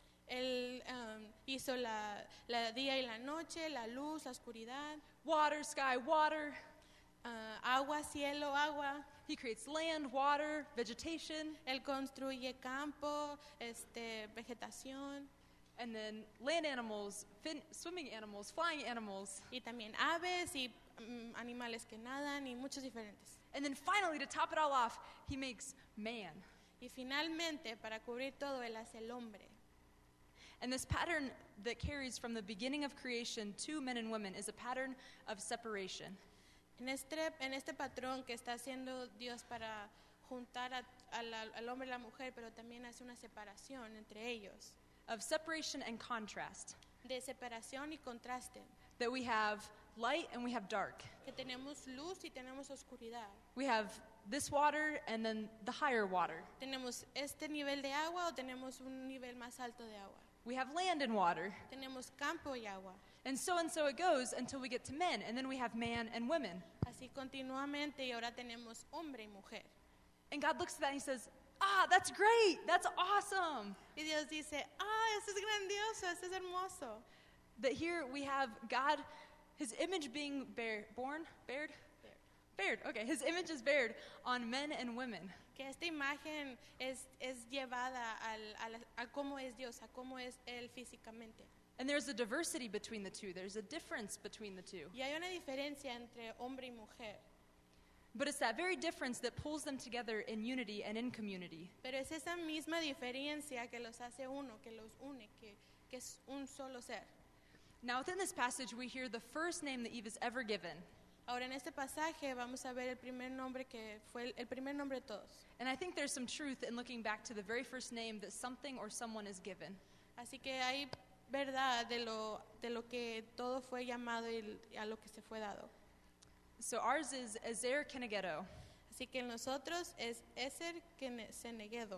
Él um, hizo la, la día y la noche, la luz, la oscuridad, Water, sky, water. uh, agua, cielo, agua. He creates land, water, vegetation, Él construye campo, este, vegetación, and then land animals, fin- swimming animals, flying animals. y también aves y um, animales que nadan y muchos diferentes. And then finally, to top it all off, he makes man. Y finalmente, para cubrir todo, Él hace el hombre. And this pattern that carries from the beginning of creation to men and women is a pattern of separation. En este, en este patrón que está haciendo Dios para juntar a, a la, al hombre y la mujer, pero también hace una separación entre ellos, Of separation and contrast. de separación y contraste, That we have light and we have dark. que tenemos luz y tenemos oscuridad. We have this water and then the higher water. Tenemos este nivel de agua o tenemos un nivel más alto de agua. We have land and water. Tenemos campo y agua. And so and so it goes until we get to men, and then we have man and women. Así continuamente, y ahora tenemos hombre y mujer. And God looks at that and he says, ah, that's great, that's awesome. Y Dios dice, ah, esto es grandioso, esto es hermoso. That here we have God, his image being bear, born, bared? Bared, okay, his image is bared on men and women. Que esta imagen es, es llevada al, a, la- a cómo es Dios, a cómo es Él físicamente. And there's a diversity between the two. There's a difference between the two. Y hay una diferencia entre hombre y mujer. But it's that very difference that pulls them together in unity and in community. Pero es esa misma diferencia que los hace uno, que los une, que, que es un solo ser. Now, within this passage, we hear the first name that Eve is ever given. Ahora en este pasaje vamos a ver el primer nombre que fue el, el primer nombre de todos. And I think there's some truth in looking back to the very first name that something or someone is given. Así que hay verdad de lo, de lo que todo fue llamado y a lo que se fue dado. So ours is Ezer Kenegero. Así que nosotros es Ezer Kenegero.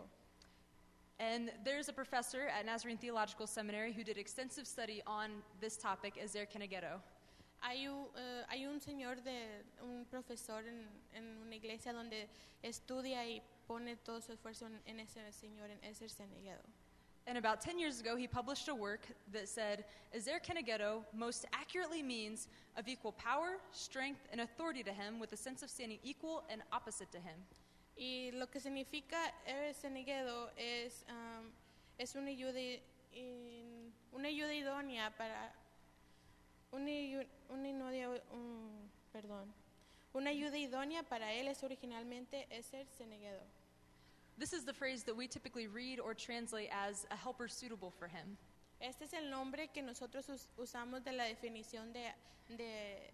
And there's a professor at Nazarene Theological Seminary who did extensive study on this topic, Ezer Kenegero. Hay un, uh, hay un señor, de, un profesor en, en una iglesia donde estudia y pone todo su esfuerzo en, en ese señor, en Ezer Kenegero. And about ten years ago, he published a work that said, Ezer Kenegero most accurately means of equal power, strength, and authority to him, with a sense of standing equal and opposite to him. Y lo que significa Ezer Kenegero es, um, es una, ayuda, in, una ayuda idónea para... Una, una, idónea, um, perdón, una ayuda idónea para él es originalmente Ezer Kenegero. This is the phrase that we typically read or translate as a helper suitable for him. Este es el nombre que nosotros us, usamos de la definición de, de,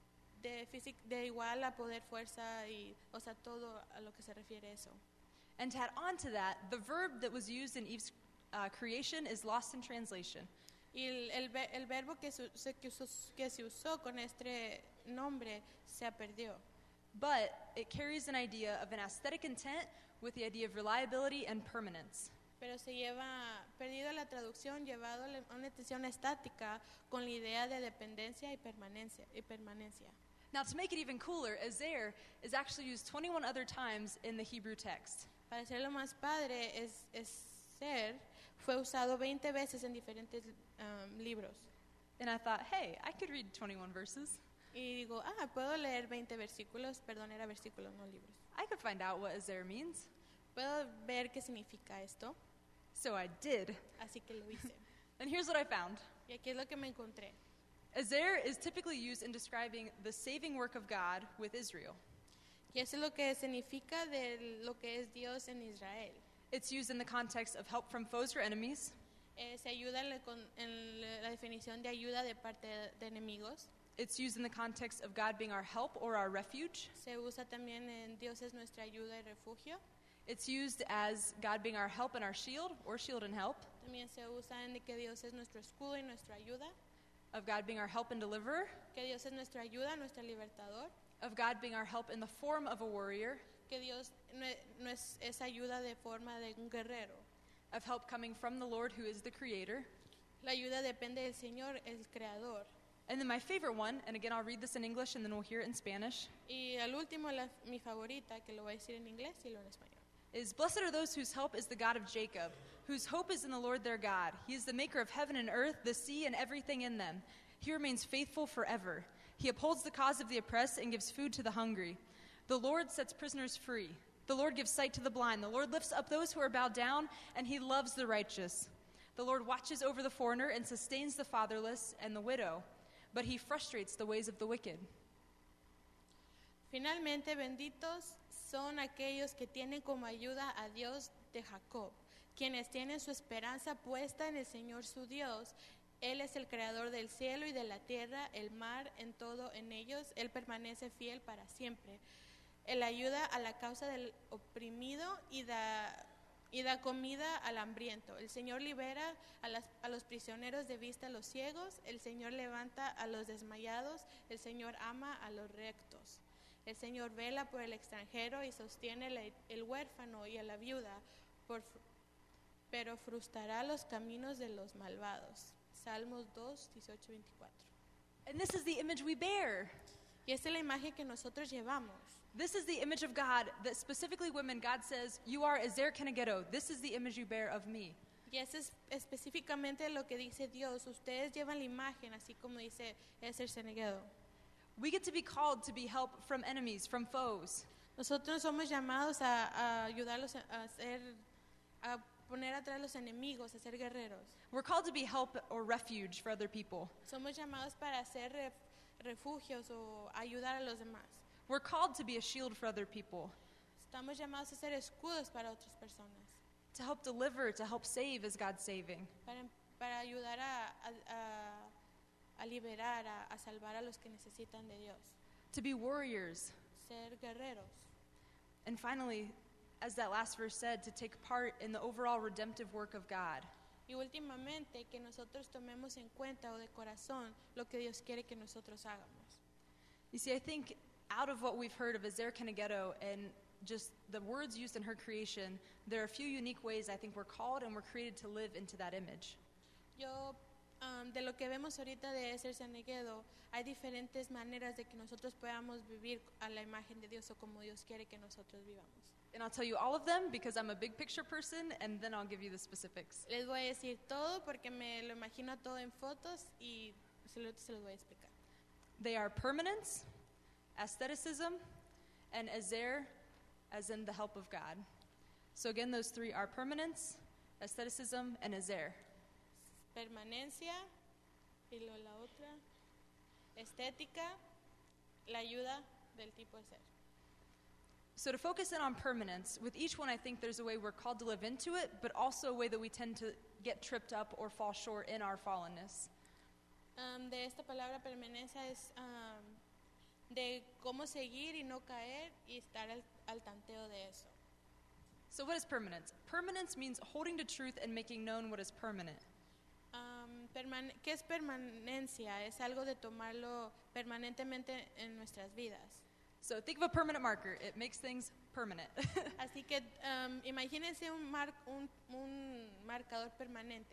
de, físic, de igual a poder, fuerza y, o sea, todo a lo que se refiere eso. And to add on to that, the verb that was used in Eve's uh, creation is lost in translation. Y el, el, el verbo que se, que, usó, que se usó con este nombre se perdió. But it carries an idea of an aesthetic intent with the idea of reliability and permanence. Pero se lleva, perdido la traducción, llevado a una intención estática con la idea de dependencia y permanencia. Y permanencia. Now, to make it even cooler, Ezer is actually used twenty-one other times in the Hebrew text. Para hacerlo más padre, es, es ser fue usado veinte veces en diferentes um, libros. And I thought, hey, I could read twenty-one verses. Y digo, ah, puedo leer veinte versículos, perdón, era versículos, no libros. I could find out what Ezer means. Puedo ver qué significa esto. So I did. Así que lo hice. And here's what I found. Y aquí es lo que me encontré. Ezer is typically used in describing the saving work of God with Israel. Y eso es lo que significa de lo que es Dios en Israel. It's used in the context of help from foes or enemies. Eh, se ayuda en la, en la definición de ayuda de parte de, de enemigos. It's used in the context of God being our help or our refuge. Se usa también en Dios es nuestra ayuda y refugio. It's used as God being our help and our shield, or shield and help. También se usa en que Dios es nuestro escudo y nuestra ayuda. Of God being our help and deliverer. Que Dios es nuestra ayuda, nuestro libertador. Of God being our help in the form of a warrior. Que Dios no es, no es esa ayuda de forma de un guerrero. Of help coming from the Lord, who is the creator. La ayuda depende del Señor, el creador. And then my favorite one, and again I'll read this in English and then we'll hear it in Spanish. Y al último, la, mi favorita, que lo voy a decir en inglés y lo en español. Is blessed are those whose help is the God of Jacob, whose hope is in the Lord their God. He is the maker of heaven and earth, the sea and everything in them. He remains faithful forever. He upholds the cause of the oppressed and gives food to the hungry. The Lord sets prisoners free. The Lord gives sight to the blind. The Lord lifts up those who are bowed down, and he loves the righteous. The Lord watches over the foreigner and sustains the fatherless and the widow, but he frustrates the ways of the wicked. Finalmente, benditos son aquellos que tienen como ayuda a Dios de Jacob, quienes tienen su esperanza puesta en el Señor su Dios. Él es el creador del cielo y de la tierra, el mar, en todo en ellos. Él permanece fiel para siempre. Él ayuda a la causa del oprimido y da, y da comida al hambriento. El Señor libera a, las, a los prisioneros de vista a los ciegos. El Señor levanta a los desmayados. El Señor ama a los rectos. El Señor vela por el extranjero y sostiene el, el huérfano y a la viuda, por, pero frustrará los caminos de los malvados. Salmos dos, dieciocho, veinticuatro. And this is the image we bear. Y esta es la imagen que nosotros llevamos. This is the image of God that specifically women, God says, you are Ezer Kenegero. This is the image you bear of me. Y eso es específicamente lo que dice Dios. Ustedes llevan la imagen, así como dice Ezer Kenegero. We get to be called to be help from enemies, from foes. Nosotros somos llamados a, a ayudarlos a hacer, a poner atrás los enemigos, a ser guerreros. We're called to be help or refuge for other people. Somos llamados para ser ref- refugios o ayudar a los demás. We're called to be a shield for other people, Estamos llamados a ser escudos para otras personas, to help deliver, to help save as God's saving. para, para ayudar a, a, a, a liberar, a, a salvar a los que necesitan de Dios, To be warriors. ser guerreros. And finally, as that last verse said, to take part in the overall redemptive work of God. Y últimamente que nosotros tomemos en cuenta o de corazón lo que Dios quiere que nosotros hagamos. You see, I think out of what we've heard of Ezer Keneghetto and just the words used in her creation, there are a few unique ways I think we're called and we're created to live into that image. Yo, um, de lo que vemos ahorita de Ezer Keneghetto, hay diferentes maneras de que nosotros podamos vivir a la imagen de Dios o como Dios quiere que nosotros vivamos. And I'll tell you all of them because I'm a big picture person, and then I'll give you the specifics. Les voy a decir todo porque me lo imagino todo en fotos y se lo, se los voy a explicar. They are permanence, aestheticism, and Ezer, as in the help of God. So again, those three are permanence, aestheticism, and Ezer. Permanencia y lo, la otra, estética, la ayuda del tipo de ser. So to focus in on permanence, with each one I think there's a way we're called to live into it, but also a way that we tend to get tripped up or fall short in our fallenness. Um, de esta palabra permanencia es um, de cómo seguir y no caer y estar al, al tanteo de eso. So what is permanence? Permanence means holding to truth and making known what is permanent. Um, permane- ¿Qué es permanencia? Es algo de tomarlo permanentemente en nuestras vidas. So think of a permanent marker. It makes things permanent. Así que um, imagínense un, mar- un, un marcador permanente.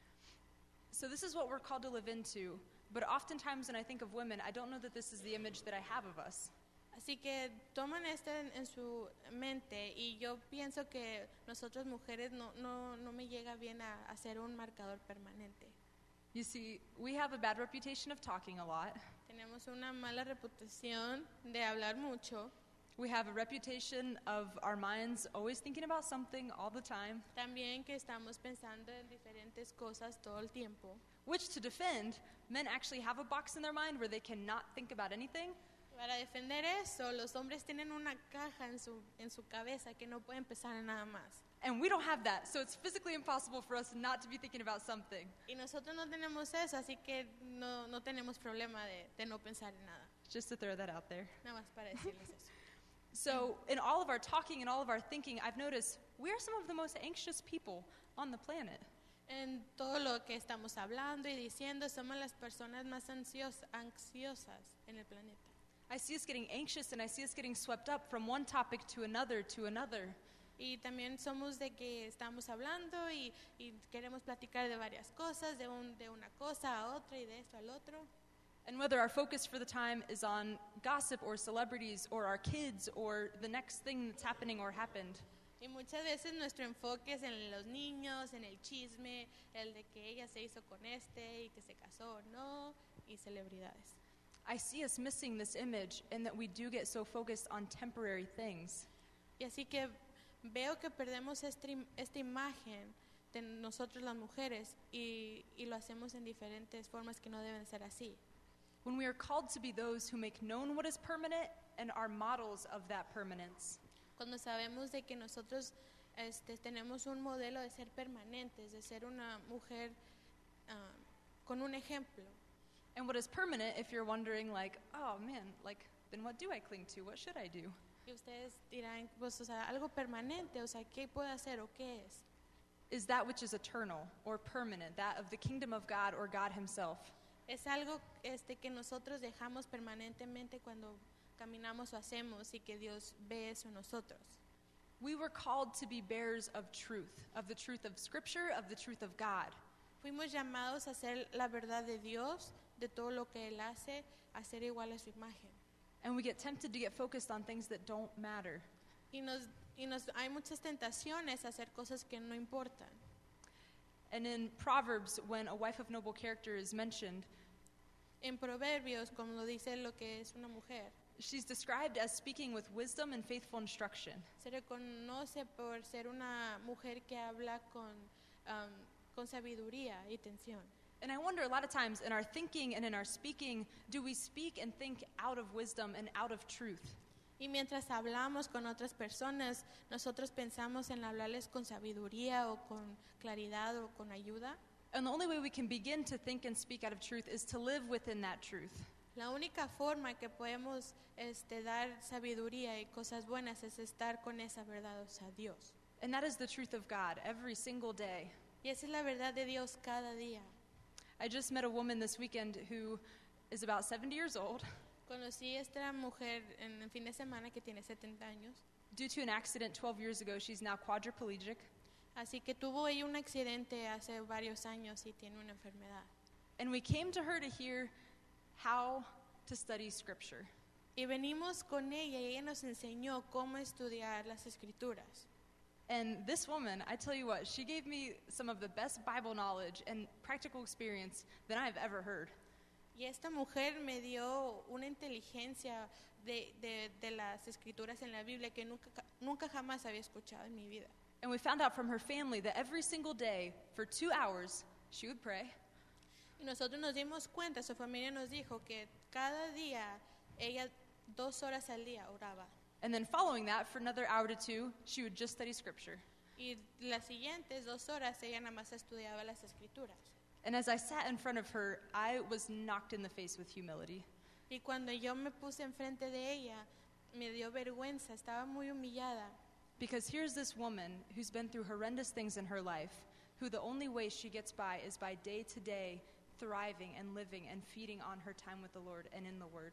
So this is what we're called to live into, but oftentimes when I think of women, I don't know that this is the image that I have of us. Así que toman esto en, en su mente y yo pienso que nosotros mujeres no, no, no me llega bien a, a ser un marcador permanente. You see, we have a bad reputation of talking a lot. Tenemos una mala reputación de hablar mucho. We have a reputation of our minds always thinking about something all the time, También que estamos pensando en diferentes cosas todo el tiempo. which to defend, men actually have a box in their mind where they cannot think about anything. Para defender eso, los hombres tienen una caja en su, en su cabeza que no pueden pensar en nada más. And we don't have that, so it's physically impossible for us not to be thinking about something. Y nosotros no tenemos eso, así que no, no tenemos problema de, de no pensar en nada. Just to throw that out there. Nada más para decirles eso. So, in all of our talking and all of our thinking, I've noticed we are some of the most anxious people on the planet. En todo lo que estamos hablando y diciendo, somos las personas más ansios- ansiosas en el planeta. I see us getting anxious and I see us getting swept up from one topic to another to another. Y también somos de que estamos hablando y, y queremos platicar de varias cosas, de, un, de una cosa a otra y de esto al otro. And whether our focus for the time is on gossip or celebrities or our kids or the next thing that's happening or happened, Y muchas veces nuestro enfoque es en los niños, en el chisme, el de que ella se hizo con este y que se casó o no, y celebridades. I see us missing this image and that we do get so focused on temporary things. Y así que veo que perdemos esta, im- esta imagen de nosotros las mujeres y, y lo hacemos en diferentes formas que no deben ser así. When we are called to be those who make known what is permanent and are models of that permanence. Cuando sabemos de que nosotros este, tenemos un modelo de ser permanentes, de ser una mujer ah, con un ejemplo. And what is permanent, if you're wondering, like, oh man, like, then what do I cling to? What should I do? Y ustedes dirán, pues, o sea, algo permanente, o sea, ¿qué puedo hacer o qué es? Is that which is eternal or permanent, that of the kingdom of God or God Himself. Es algo este, que nosotros dejamos permanentemente cuando caminamos o hacemos y que Dios ve eso en nosotros. We were called to be bearers of truth, of the truth of Scripture, of the truth of God. Fuimos llamados a hacer la verdad de Dios, de todo lo que Él hace, a ser igual a su imagen. And we get tempted to get focused on things that don't matter. Y, nos, y nos, hay muchas tentaciones a hacer cosas que no importan. And in Proverbs, when a wife of noble character is mentioned, En Proverbios, como lo dice lo que es una mujer, She's described as speaking with wisdom and faithful instruction. Se reconoce por ser una mujer que habla con, um, con sabiduría y tensión. And I wonder a lot of times in our thinking and in our speaking, do we speak and think out of wisdom and out of truth? Y mientras hablamos con otras personas, nosotros pensamos en hablarles con sabiduría o con claridad o con ayuda. And the only way we can begin to think and speak out of truth is to live within that truth. La única forma que podemos este, dar sabiduría y cosas buenas es estar con esa verdad, o sea, Dios. And that is the truth of God every single day. Y esa es la verdad de Dios cada día. I just met a woman this weekend who is about seventy years old. Conocí a esta mujer en el fin de semana que tiene setenta años. Due to an accident twelve years ago, she's now quadriplegic. Así que tuvo ella un accidente hace varios años y tiene una enfermedad. And we came to her to hear how to study Scripture. Y venimos con ella y ella nos enseñó cómo estudiar las Escrituras. And this woman, I tell you what, she gave me some of the best Bible knowledge and practical experience that I've ever heard. Y esta mujer me dio una inteligencia de, de, de las Escrituras en la Biblia que nunca, nunca jamás había escuchado en mi vida. And we found out from her family that every single day, for two hours, she would pray. Y nosotros nos dimos cuenta, su familia nos dijo que cada día ella dos horas al día oraba. And then following that, for another hour to two, she would just study Scripture. Y las siguientes dos horas ella nada más estudiaba las Escrituras. And as I sat in front of her, I was knocked in the face with humility. Y cuando yo me puse enfrente de ella, me dio vergüenza, estaba muy humillada. Because here's this woman who's been through horrendous things in her life, who the only way she gets by is by day to day thriving and living and feeding on her time with the Lord and in the Word.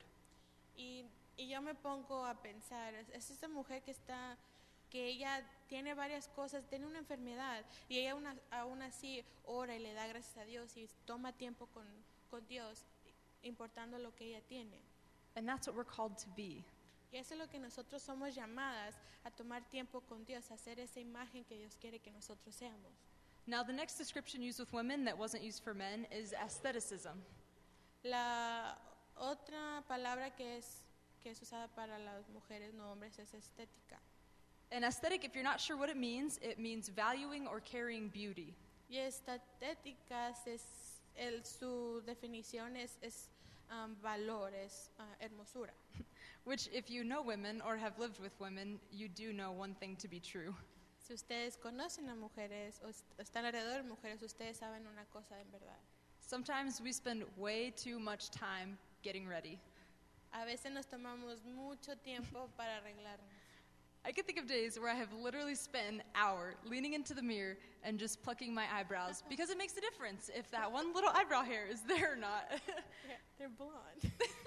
Y, y yo me pongo a pensar, es, es esta mujer que está, que ella tiene varias cosas, tiene una enfermedad, y ella una, aún así ora y le da gracias a Dios y toma tiempo con, con Dios, importando lo que ella tiene. And that's what we're called to be. Y eso es lo que nosotros somos llamadas, a tomar tiempo con Dios, a hacer esa imagen que Dios quiere que nosotros seamos. Now, the next description used with women that wasn't used for men is aestheticism. La otra palabra que es, que es usada para las mujeres, no hombres, es estética. And aesthetic, if you're not sure what it means, it means valuing or carrying beauty. Y estéticas, es, el, su definición es, es um, valor, es uh, hermosura. Which, if you know women or have lived with women, you do know one thing to be true. Si ustedes conocen a mujeres o est- están alrededor de mujeres, ustedes saben una cosa en verdad. Sometimes we spend way too much time getting ready. A veces nos tomamos mucho tiempo para arreglarnos. I can think of days where I have literally spent an hour leaning into the mirror and just plucking my eyebrows because it makes a difference if that one little eyebrow hair is there or not. Yeah, they're blonde.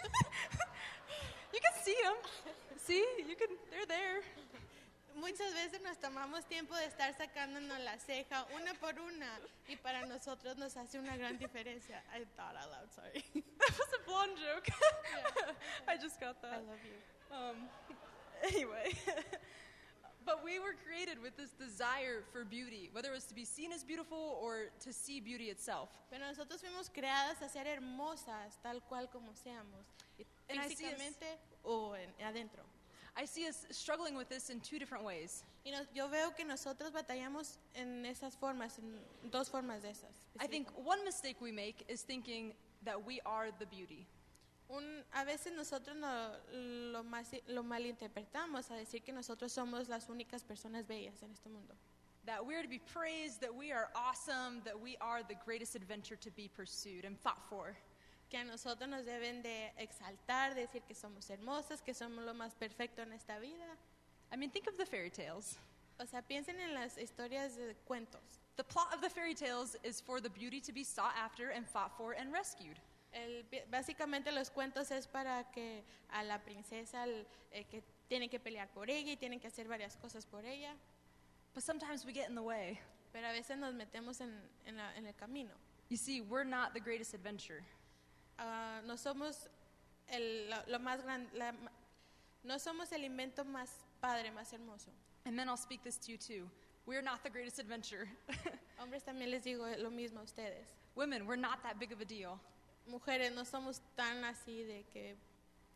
You can see them. See? You can, they're there. Muchas veces nos tomamos tiempo de estar sacándonos la ceja una por una y para nosotros nos hace una gran diferencia. I thought out loud, sorry. That was a blonde joke. Yeah. I just got I that. love you. Um, anyway, but we were created with this desire for beauty, whether it was to be seen as beautiful or to see beauty itself. Pero nosotros fuimos creadas a ser hermosas tal cual como seamos, And I see us- físicamente o en, adentro. I see us struggling with this in two different ways. Y nos- yo veo que nosotros batallamos en esas formas, en dos formas de esas. I think one mistake we make is thinking that we are the beauty. Un, a veces nosotros no, lo, más, lo malinterpretamos a decir que nosotros somos las únicas personas bellas en este mundo. That we're to be praised, that we are awesome, that we are the greatest adventure to be pursued and fought for. Que a nosotros nos deben de exaltar, decir que somos hermosas, que somos lo más perfecto en esta vida. I mean, think of the fairy tales. O sea, piensen en las historias de cuentos. The plot of the fairy tales is for the beauty to be sought after and fought for and rescued. El, básicamente los cuentos es para que a la princesa el, eh, que tienen que pelear por ella y tienen que hacer varias cosas por ella, But sometimes we get in the way. pero a veces nos metemos en, en, la- en el camino. You see, we're not the greatest adventure. Ah, no somos el, lo, lo más gran, la- no somos el invento más padre, más hermoso. And men, I'll speak this to you too. We're not the greatest adventure. Hombres, también les digo lo mismo a ustedes. Women, we're not that big of a deal. Mujeres, no somos tan así de que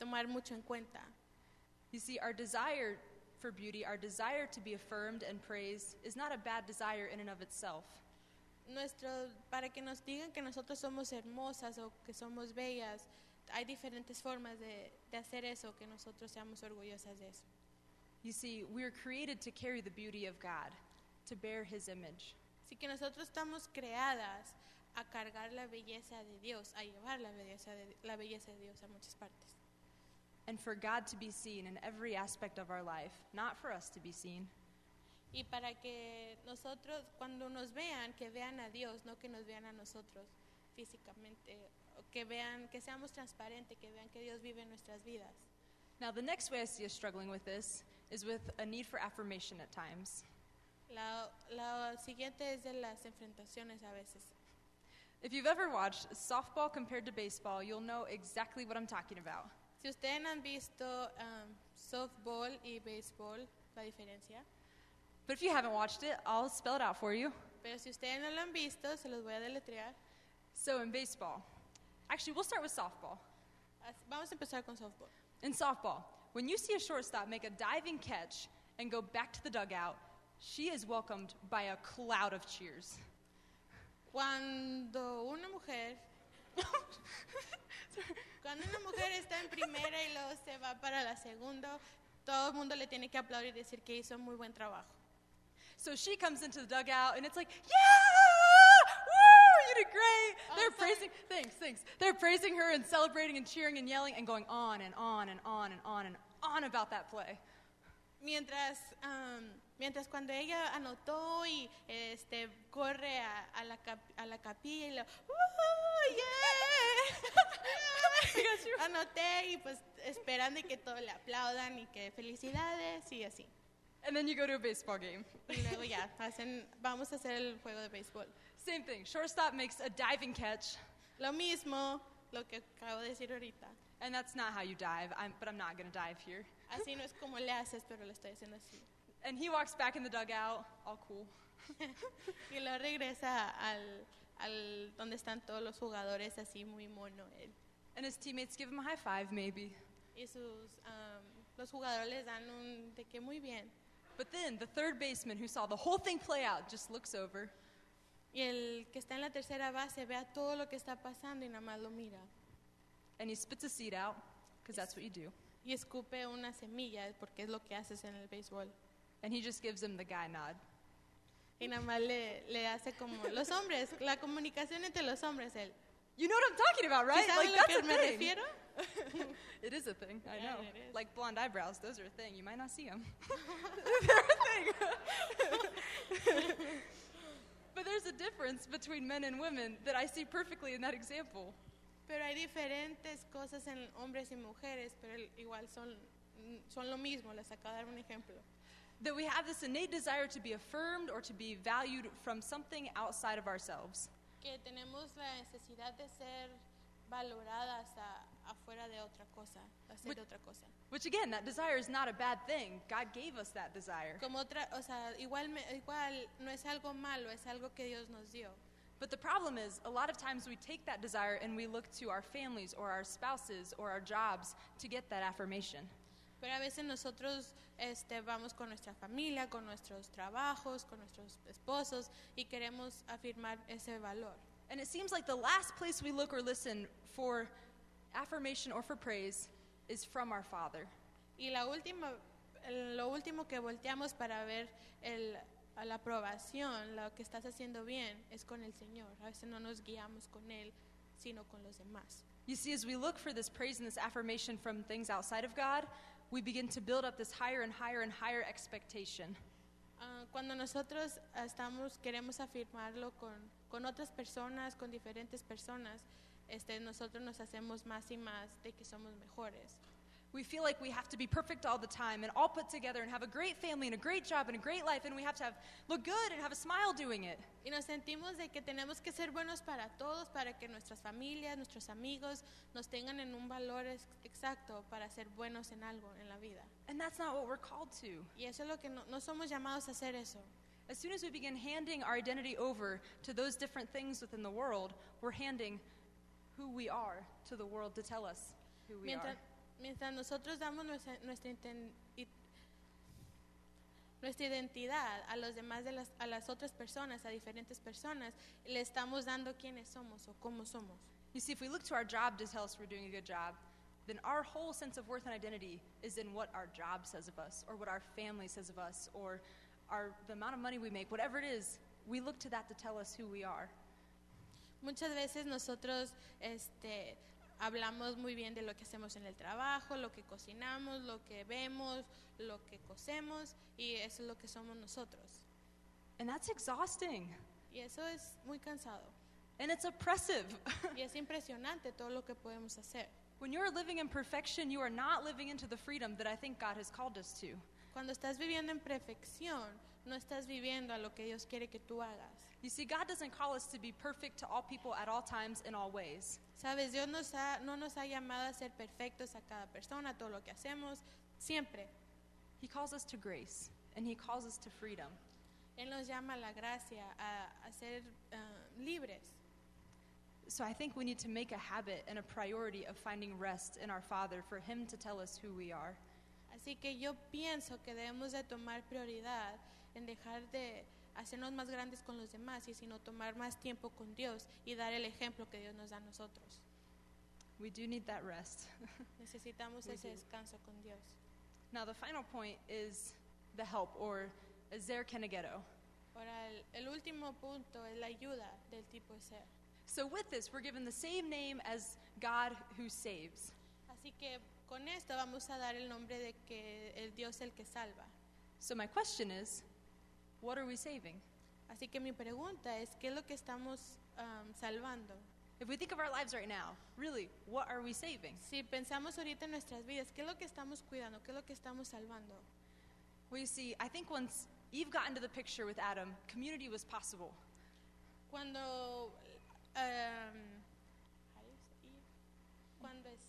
tomar mucho en cuenta. You see, our desire for beauty, our desire to be affirmed and praised, is not a bad desire in and of itself. Nuestro, para que nos digan que nosotros somos hermosas o que somos bellas, hay diferentes formas de, de hacer eso, que nosotros seamos orgullosas de eso. You see, we are created to carry the beauty of God, to bear His image. Así que nosotros estamos creadas a cargar la belleza de Dios, a llevar la belleza de, la belleza de Dios a muchas partes. And for God to be seen in every aspect of our life, not for us to be seen. Y para que nosotros, cuando nos vean, que vean a Dios, no que nos vean a nosotros físicamente, o que vean, que seamos transparentes, que vean que Dios vive en nuestras vidas. Now, the next way I see us struggling with this is with a need for affirmation at times. La, la siguiente es de las enfrentaciones a veces. If you've ever watched softball compared to baseball, you'll know exactly what I'm talking about. Si ustedes han visto um, softball y béisbol, la diferencia. But if you haven't watched it, I'll spell it out for you. Pero si ustedes no lo han visto, se los voy a deletrear. So in baseball, actually, we'll start with softball. As- Vamos a empezar con softball. In softball, when you see a shortstop make a diving catch and go back to the dugout, she is welcomed by a cloud of cheers. Cuando una mujer, cuando una mujer está en primera y luego se va para la segunda, todo el mundo le tiene que aplaudir y decir que hizo muy buen trabajo. So she comes into the dugout and it's like, yeah, woo, you did great. Oh, They're sorry. praising, thanks, thanks. They're praising her and celebrating and cheering and yelling and going on and on and on and on and on about that play. Mientras, um, mientras cuando ella anotó y este, corre a, a, la cap- a la capilla y lo, ¡uh, yeah! Anoté y pues esperando y que todos le aplaudan y que felicidades y así. And then you go to a baseball game. Y luego ya, hacen, vamos a hacer el juego de béisbol. Same thing. Shortstop makes a diving catch, Lo mismo, lo que acabo de decir ahorita. and that's not how you dive, I'm, but I'm not going to dive here. Así no es como le haces, pero lo estoy haciendo así. And he walks back in the dugout, all cool. Y luego regresa al, al donde están todos los jugadores así muy mono él. And his teammates give him a high five, maybe. Y sus, um, los jugadores les dan un de que muy bien. But then the third baseman who saw the whole thing play out just looks over, Y el que está en la tercera base ve a todo lo que está pasando y nada más lo mira. and he spits a seed out, because that's what you do. Y escupe una semilla, porque es lo que haces en el béisbol. And he just gives him the guy nod. Y nada más le, le hace como los hombres, la comunicación entre los hombres, él. You know what I'm talking about, ¿Sí right? saben Like, lo that's que a me thing. refiero? It is a thing, I Yeah, know. it is. Like blonde eyebrows, those are a thing. You might not see them. They're a thing. But there's a difference between men and women that I see perfectly in that example. Pero hay diferentes cosas en hombres y mujeres, pero igual son, son lo mismo. Les acabo de dar un ejemplo. That we have this innate desire to be affirmed or to be valued from something outside of ourselves. Que tenemos la necesidad de ser valoradas a- afuera de otra cosa, hacer Which- otra cosa. Which again, that desire is not a bad thing. God gave us that desire. Como otra, o sea, igual, me- igual no es algo malo, es algo que Dios nos dio. But the problem is, a lot of times we take that desire and we look to our families or our spouses or our jobs to get that affirmation. Pero a veces nosotros este, vamos con nuestra familia, con nuestros trabajos, con nuestros esposos y queremos afirmar ese valor. And it seems like the last place we look or listen for affirmation or for praise is from our Father. Y la última, el- lo último que volteamos para ver el, a la aprobación, lo que estás haciendo bien, es con el Señor. A veces no nos guiamos con Él, sino con los demás. You see, as we look for this praise and this affirmation from things outside of God, we begin to build up this higher and higher and higher expectation. Ah, cuando nosotros ah, estamos, queremos afirmarlo con, con otras personas, con diferentes personas, este, nosotros nos hacemos más y más de que somos mejores. We feel like we have to be perfect all the time and all put together and have a great family and a great job and a great life, and we have to have look good and have a smile doing it. Y nos sentimos de que tenemos que ser buenos para todos, para que nuestras familias, nuestros amigos nos tengan en un valor ex- exacto para ser buenos en algo en la vida. And that's not what we're called to. Y eso es lo que no, no somos llamados a hacer eso. As soon as we begin handing our identity over to those different things within the world, we're handing who we are to the world to tell us who we Mientras are. Mientras nosotros damos nuestra, nuestra, inten- i- nuestra identidad a los demás, de las, a las otras personas, a diferentes personas, le estamos dando quiénes somos o cómo somos. You see, if we look to our job to tell us we're doing a good job, then our whole sense of worth and identity is in what our job says of us, or what our family says of us, or our, the amount of money we make, whatever it is, we look to that to tell us who we are. Muchas veces nosotros este, hablamos muy bien de lo que hacemos en el trabajo, lo que cocinamos, lo que vemos, lo que cosemos, y eso es lo que somos nosotros. And that's exhausting. Y eso es muy cansado. And it's oppressive. Y es impresionante todo lo que podemos hacer. When you're living in perfection, you are not living into the freedom that I think God has called us to. Cuando estás viviendo en perfección, no estás viviendo a lo que Dios quiere que tú hagas. You see, God doesn't call us to be perfect to all people at all times in all ways. Sabes, Dios nos ha, no nos ha llamado a ser perfectos a cada persona, a todo lo que hacemos, siempre. He calls us to grace, and He calls us to freedom. Él nos llama a la gracia, a, a ser uh, libres. So I think we need to make a habit and a priority of finding rest in our Father for Him to tell us who we are. Así que yo pienso que debemos de tomar prioridad en dejar de hacernos más grandes con los demás y sino tomar más tiempo con Dios y dar el ejemplo que Dios nos da a nosotros. We do need that rest. Necesitamos We ese do. descanso con Dios. Now the final point is the help, or ezer kenegero. Ahora, el, el último punto es la ayuda del tipo de ser. So with this, we're given the same name as God who saves. Así que con esto vamos a dar el nombre de que el Dios es el que salva. So my question is, what are we saving? Así que mi pregunta es, ¿qué es lo que estamos um, salvando? If we think of our lives right now, really, what are we saving? Si pensamos ahorita en nuestras vidas, ¿qué es lo que estamos cuidando? ¿Qué es lo que estamos salvando? Well, you see, I think once Eve got into the picture with Adam, community was possible. Cuando, um, how do you say Eve? Cuando es,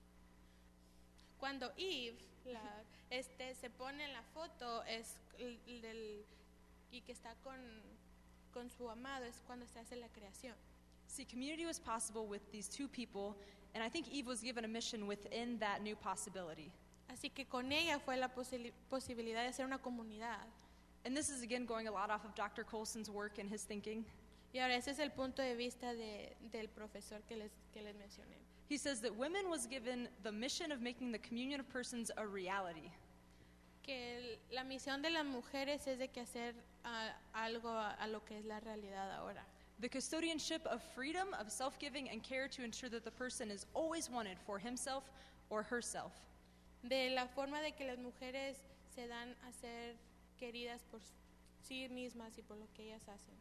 cuando Eve la, este, se pone en la foto es el, el del, y que está con, con su amado, es cuando se hace la creación. See, community was possible with these two people, and I think Eve was given a mission within that new possibility. Así que con ella fue la posi- posibilidad de hacer una comunidad. And this is again going a lot off of Doctor Colson's work and his thinking. Y ahora ese es el punto de vista de, del profesor que les, que les mencioné. He says that women was given the mission of making the communion of persons a reality. Que el- la misión de las mujeres es de que hacer ah, algo a, a lo que es la realidad ahora. The custodianship of freedom, of self-giving, and care to ensure that the person is always wanted for himself or herself. De la forma de que las mujeres se dan a ser queridas por sí mismas y por lo que ellas hacen.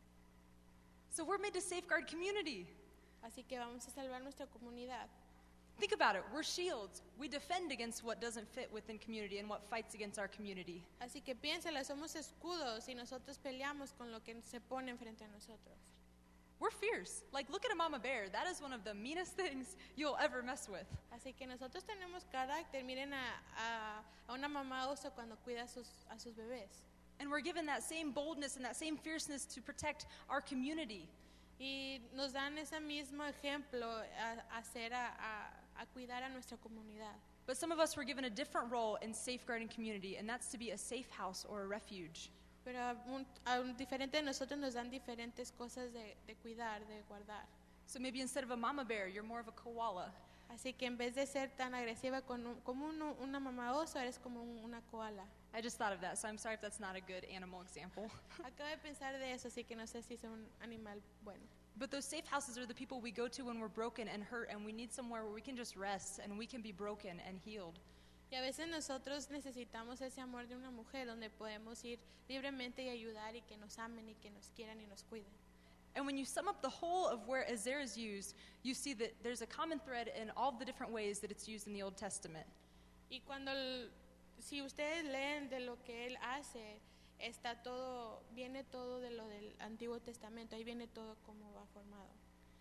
So we're made to safeguard community. Así que vamos a salvar nuestra comunidad. Think about it. We're shields. We defend against what doesn't fit within community and what fights against our community. Así que piénsela, somos escudos y nosotros peleamos con lo que se pone enfrente a nosotros. We're fierce. Like, look at a mama bear. That is one of the meanest things you'll ever mess with. Así que nosotros tenemos carácter. Miren a, a, a una mamá oso cuando cuida a sus, a sus bebés. And we're given that same boldness and that same fierceness to protect our community. Y nos dan ese mismo ejemplo a, a hacer a, a, a cuidar a nuestra comunidad. But some of us were given a different role in safeguarding community, and that's to be a safe house or a refuge. Pero a un, a un diferente de nosotros nos dan diferentes cosas de, de cuidar, de guardar. So maybe instead of a mama bear, you're more of a koala. Así que en vez de ser tan agresiva con un- como uno- una mamá oso, eres como un- una koala. I just thought of that, so I'm sorry if that's not a good animal example. Acabo de pensar de eso, así que no sé si es un animal bueno. But those safe houses are the people we go to when we're broken and hurt, and we need somewhere where we can just rest and we can be broken and healed. Y a veces nosotros necesitamos ese amor de una mujer donde podemos ir libremente y ayudar y que nos amen y que nos quieran y nos cuiden. And when you sum up the whole of where ezer is used, you see that there's a common thread in all the different ways that it's used in the Old Testament. Y cuando, el- si ustedes leen de lo que él hace, está todo, viene todo de lo del Antiguo Testamento, ahí viene todo como va formado.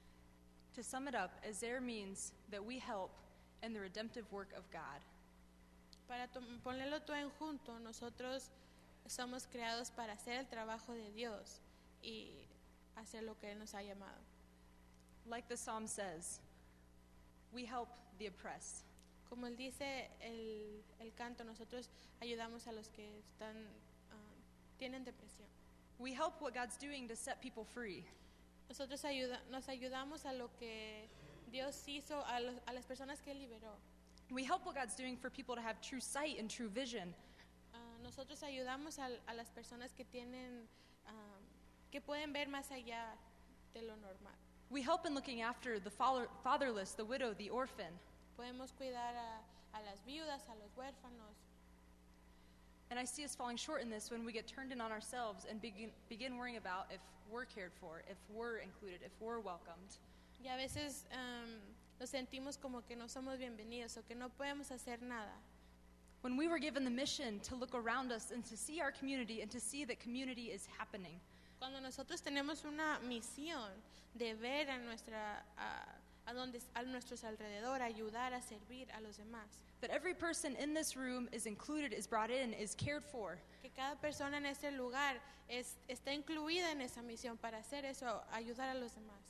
To sum it up, ezer means that we help in the redemptive work of God. Para to- ponerlo todo en junto, nosotros somos creados para hacer el trabajo de Dios y hacer lo que Él nos ha llamado. Like the psalm says, we help the oppressed. Como él dice el, el canto, nosotros ayudamos a los que están, ah, tienen depresión. We help what God's doing to set people free. Nosotros ayuda, nos ayudamos a lo que Dios hizo, a, los, a las personas que Él liberó. We help what God's doing for people to have true sight and true vision. Ah, nosotros ayudamos a, a las personas que tienen, ah, que pueden ver más allá de lo normal. We help in looking after the father, fatherless, the widow, the orphan. Podemos cuidar a, a las viudas, a los huérfanos. And I see us falling short in this when we get turned in on ourselves and begin, begin worrying about if we're cared for, if we're included, if we're welcomed. Y a veces um, nos sentimos como que no somos bienvenidos o que no podemos hacer nada. When we were given the mission to look around us and to see our community and to see that community is happening. Cuando nosotros tenemos una misión de ver a, nuestra, a, a, donde, a nuestros alrededor, ayudar a servir a los demás. That every person in this room is included, is brought in, is cared for. Que cada persona en este lugar es, está incluida en esa misión para hacer eso, ayudar a los demás.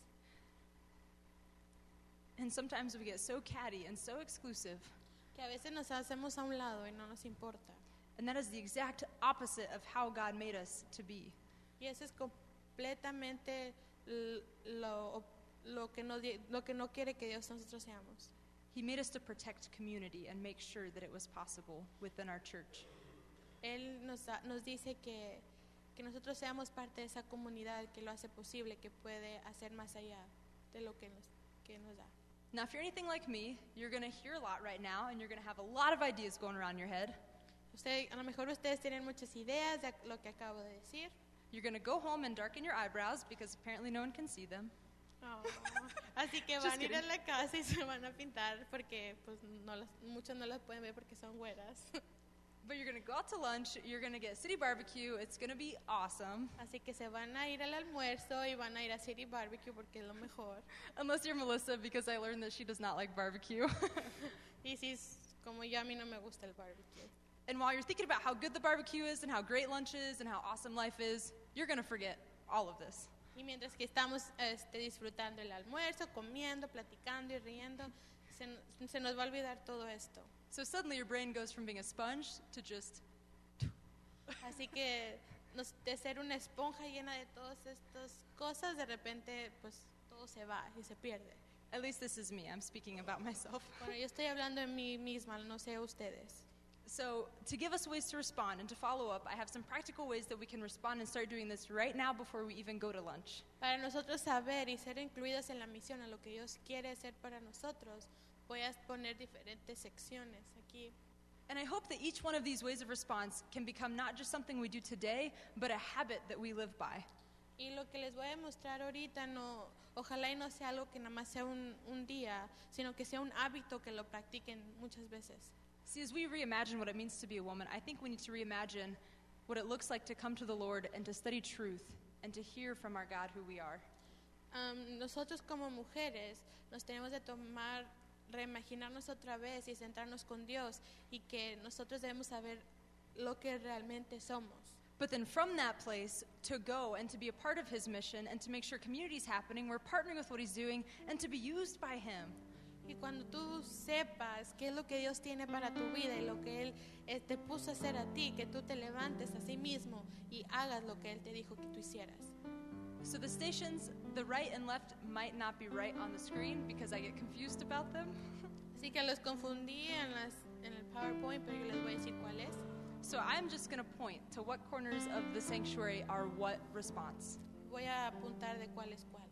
And sometimes we get so catty and so exclusive. Que a veces nos hacemos a un lado y no nos importa. And that is the exact opposite of how God made us to be. Y eso es completamente lo, lo, que no, lo que no quiere que Dios nosotros seamos. He made us to protect community and make sure that it was possible within our church. Él nos, da, nos dice que, que nosotros seamos parte de esa comunidad que lo hace posible, que puede hacer más allá de lo que nos, que nos da. Now, if you're anything like me, you're going to hear a lot right now, and you're going to have a lot of ideas going around your head. Usted, a lo mejor ustedes tienen muchas ideas de lo que acabo de decir. You're going to go home and darken your eyebrows because apparently no one can see them. Oh. Así que van a ir a la casa y se van a pintar porque pues, no las, muchos no las pueden ver porque son güeras. But you're going to go out to lunch, you're going to get City Barbecue, it's going to be awesome. Así que se van a ir al almuerzo y van a ir a City Barbecue porque es lo mejor. Unless you're Melissa, because I learned that she does not like barbecue. Y si es como yo, a mí no me gusta el barbecue. And while you're thinking about how good the barbecue is and how great lunch is and how awesome life is, you're going to forget all of this. Y mientras que estamos este, disfrutando el almuerzo, comiendo, platicando y riendo, se, se nos va a olvidar todo esto. So suddenly your brain goes from being a sponge to just... Así que nos, de ser una esponja llena de todas estas cosas, de repente pues todo se va y se pierde. At least this is me, I'm speaking about myself. Bueno, yo estoy hablando de mí misma, no sé ustedes. So to give us ways to respond and to follow up, I have some practical ways that we can respond and start doing this right now before we even go to lunch. Para nosotros saber y ser incluidos en la misión, a lo que Dios quiere hacer para nosotros, voy a poner diferentes secciones aquí. And I hope that each one of these ways of response can become not just something we do today, but a habit that we live by. Y lo que les voy a mostrar ahorita, no, ojalá y no sea algo que nada más sea un, un día, sino que sea un hábito que lo practiquen muchas veces. See, as we reimagine what it means to be a woman, I think we need to reimagine what it looks like to come to the Lord and to study truth and to hear from our God who we are. Um, nosotros como mujeres nos tenemos de tomar, reimaginarnos otra vez y centrarnos con Dios y que nosotros debemos saber lo que realmente somos. But then from that place, to go and to be a part of His mission and to make sure community is happening, we're partnering with what He's doing and to be used by Him. Y cuando tú sepas qué es lo que Dios tiene para tu vida y lo que Él eh, te puso a hacer a ti, que tú te levantes a sí mismo y hagas lo que Él te dijo que tú hicieras. So the stations, the right and left, might not be right on the screen because I get confused about them. Así que los confundí en, las, en el PowerPoint, pero yo les voy a decir cuál es. So I'm just going to point to what corners of the sanctuary are what response. Voy a apuntar de cuál es cuál.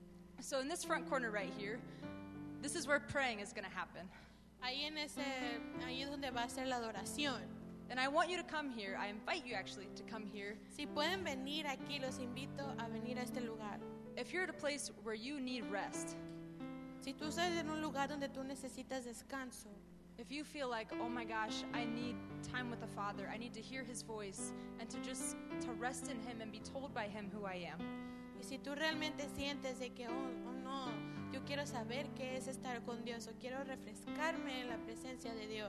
So in this front corner right here, this is where praying is going to happen. Ahí en ese, ahí es donde va a ser la adoración. And I want you to come here. I invite you actually to come here. Si pueden venir aquí, los invito a venir a este lugar. If you're at a place where you need rest, si tú estás en un lugar donde tú necesitas descanso, if you feel like, oh my gosh, I need time with the Father, I need to hear His voice and to just to rest in Him and be told by Him who I am. Y si tú realmente sientes de que, oh, oh no, yo quiero saber qué es estar con Dios o quiero refrescarme en la presencia de Dios,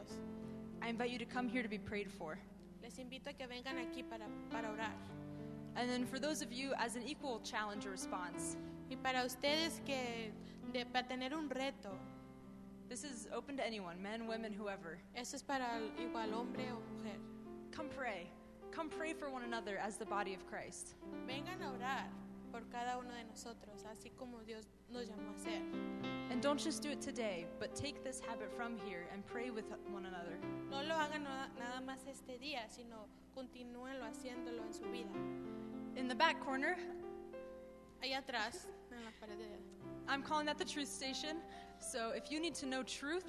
I invite you to come here to be prayed for. les invito a que vengan aquí para, para orar. And then for those of you as an equal challenge or response, Y para ustedes que de, para tener un reto, This is open to anyone, men, women, whoever. Eso es para igual hombre o mujer. Come pray. Come pray for one another as the body of Christ. Vengan a orar por cada uno de nosotros, así como Dios nos llamó a hacer. And don't just do it today, but take this habit from here and pray with one another. No lo hagan na- nada más este día, sino continúenlo haciéndolo en su vida. In the back corner, Allá atrás, en la pared de... I'm calling that the truth station. So if you need to know truth,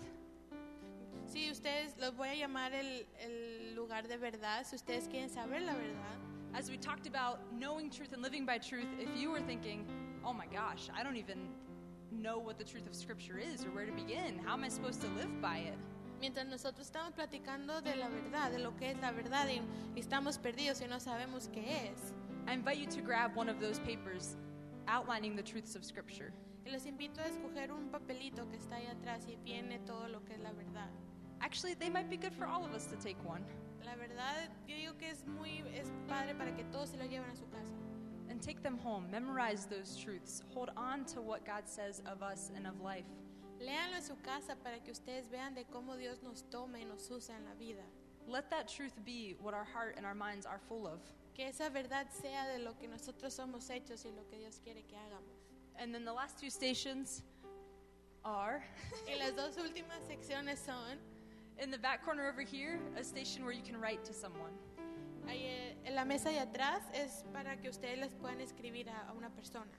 Sí, ustedes los voy a llamar el, el lugar de verdad. Si ustedes quieren saber la verdad, as we talked about knowing truth and living by truth, if you were thinking, oh my gosh, I don't even know what the truth of Scripture is or where to begin, how am I supposed to live by it? mientras nosotros estamos platicando de la verdad, de lo que es la verdad, y, y estamos perdidos y no sabemos qué es. I invite you to grab one of those papers outlining the truths of Scripture. Y los invito a escoger un papelito que está ahí atrás y viene todo lo que es la verdad. Actually, they might be good for all of us to take one. La verdad, yo digo que es muy es padre para que todos se lo lleven a su casa. And take them home. Memorize those truths. Hold on to what God says of us and of life. Léanlo en su casa para que ustedes vean de cómo Dios nos toma y nos usa en la vida. Let that truth be what our heart and our minds are full of. Que esa verdad sea de lo que nosotros somos hechos y lo que Dios quiere que hagamos. And then the last two stations are Y las dos últimas secciones son, in the back corner over here, a station where you can write to someone. ahí eh, en la mesa de atrás es para que ustedes les puedan escribir a, a una persona.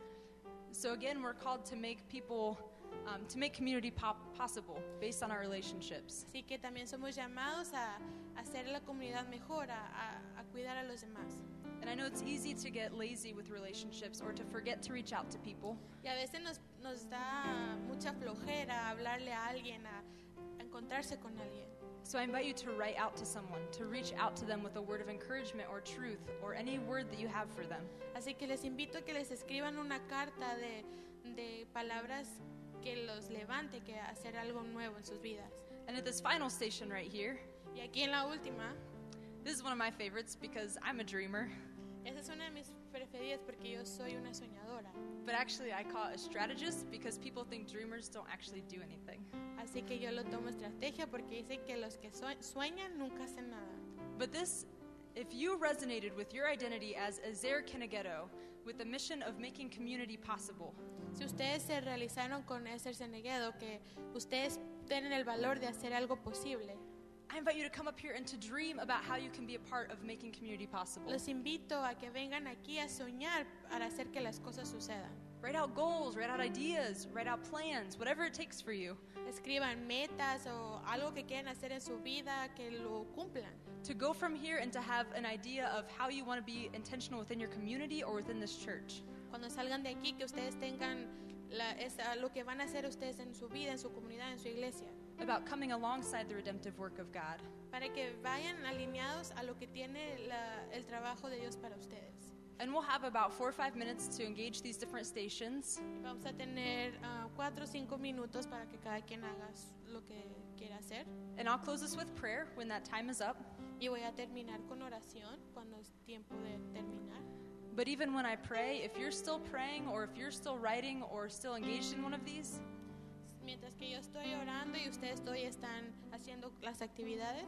So again, we're called to make people, um, to make community pop- possible based on our relationships. Así que también somos llamados a, a hacer la comunidad mejor, a, a, a cuidar a los demás. And I know it's easy to get lazy with relationships or to forget to reach out to people. Y a veces nos, nos da mucha flojera hablarle a alguien, a, a encontrarse con alguien. So I invite you to write out to someone, to reach out to them with a word of encouragement or truth or any word that you have for them. Así que les invito a que les escriban una carta de, de palabras que los levante, que hacer algo nuevo en sus vidas. And at this final station right here, Y aquí en la última, this is one of my favorites because I'm a dreamer, esa es una de mis preferidas porque yo soy una soñadora. but actually I call it a strategist because people think dreamers don't actually do anything. Así que yo lo tomo estrategia porque dicen que los que sue- sueñan nunca hacen nada. But this, if you resonated with your identity as Ezer Keneghetto, with the mission of making community possible, Si ustedes se realizaron con ese Ceneguedo, que ustedes tienen el valor de hacer algo posible, I invite you to come up here and to dream about how you can be a part of making community possible. los invito a que vengan aquí a soñar para hacer que las cosas sucedan. Write out goals, write out ideas, write out plans, whatever it takes for you, Escriban metas o algo que quieran hacer en su vida, que lo cumplan. to go from here and to have an idea of how you want to be intentional within your community or within this church. Cuando salgan de aquí, que ustedes tengan la, esa, lo que van a hacer ustedes en su vida, en su comunidad, en su iglesia. About coming alongside the redemptive work of God. Para que vayan alineados a lo que tiene la, el trabajo de Dios para ustedes. And we'll have about four or five minutes to engage these different stations. Y vamos a tener uh, cuatro o cinco minutos para que cada quien haga lo que quiera hacer. And I'll close this with prayer when that time is up. Y voy a terminar con oración cuando es tiempo de terminar. But even when I pray, if you're still praying or if you're still writing or still engaged in one of these, Mientras que yo estoy orando y ustedes todavía están haciendo las actividades,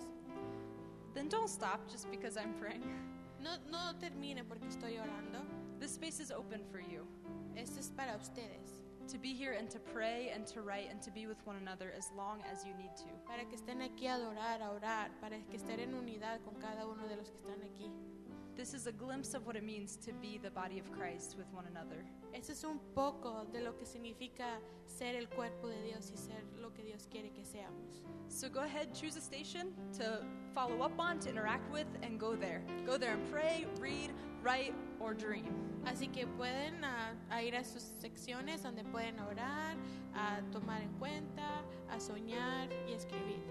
then don't stop just because I'm praying. no, no termine porque estoy orando. This space is open for you Esto es para ustedes, to be here and to pray and to write and to be with one another as long as you need to. para que estén aquí a adorar, a orar, para que estén en unidad con cada uno de los que están aquí. This is a glimpse of what it means to be the body of Christ with one another. Eso es un poco de lo que significa ser el cuerpo de Dios y ser lo que Dios quiere que seamos. So go ahead, choose a station to follow up on, to interact with, and go there. Go there and pray, read, write, or dream. Así que pueden a, a ir a sus secciones donde pueden orar, a tomar en cuenta, a soñar y escribir.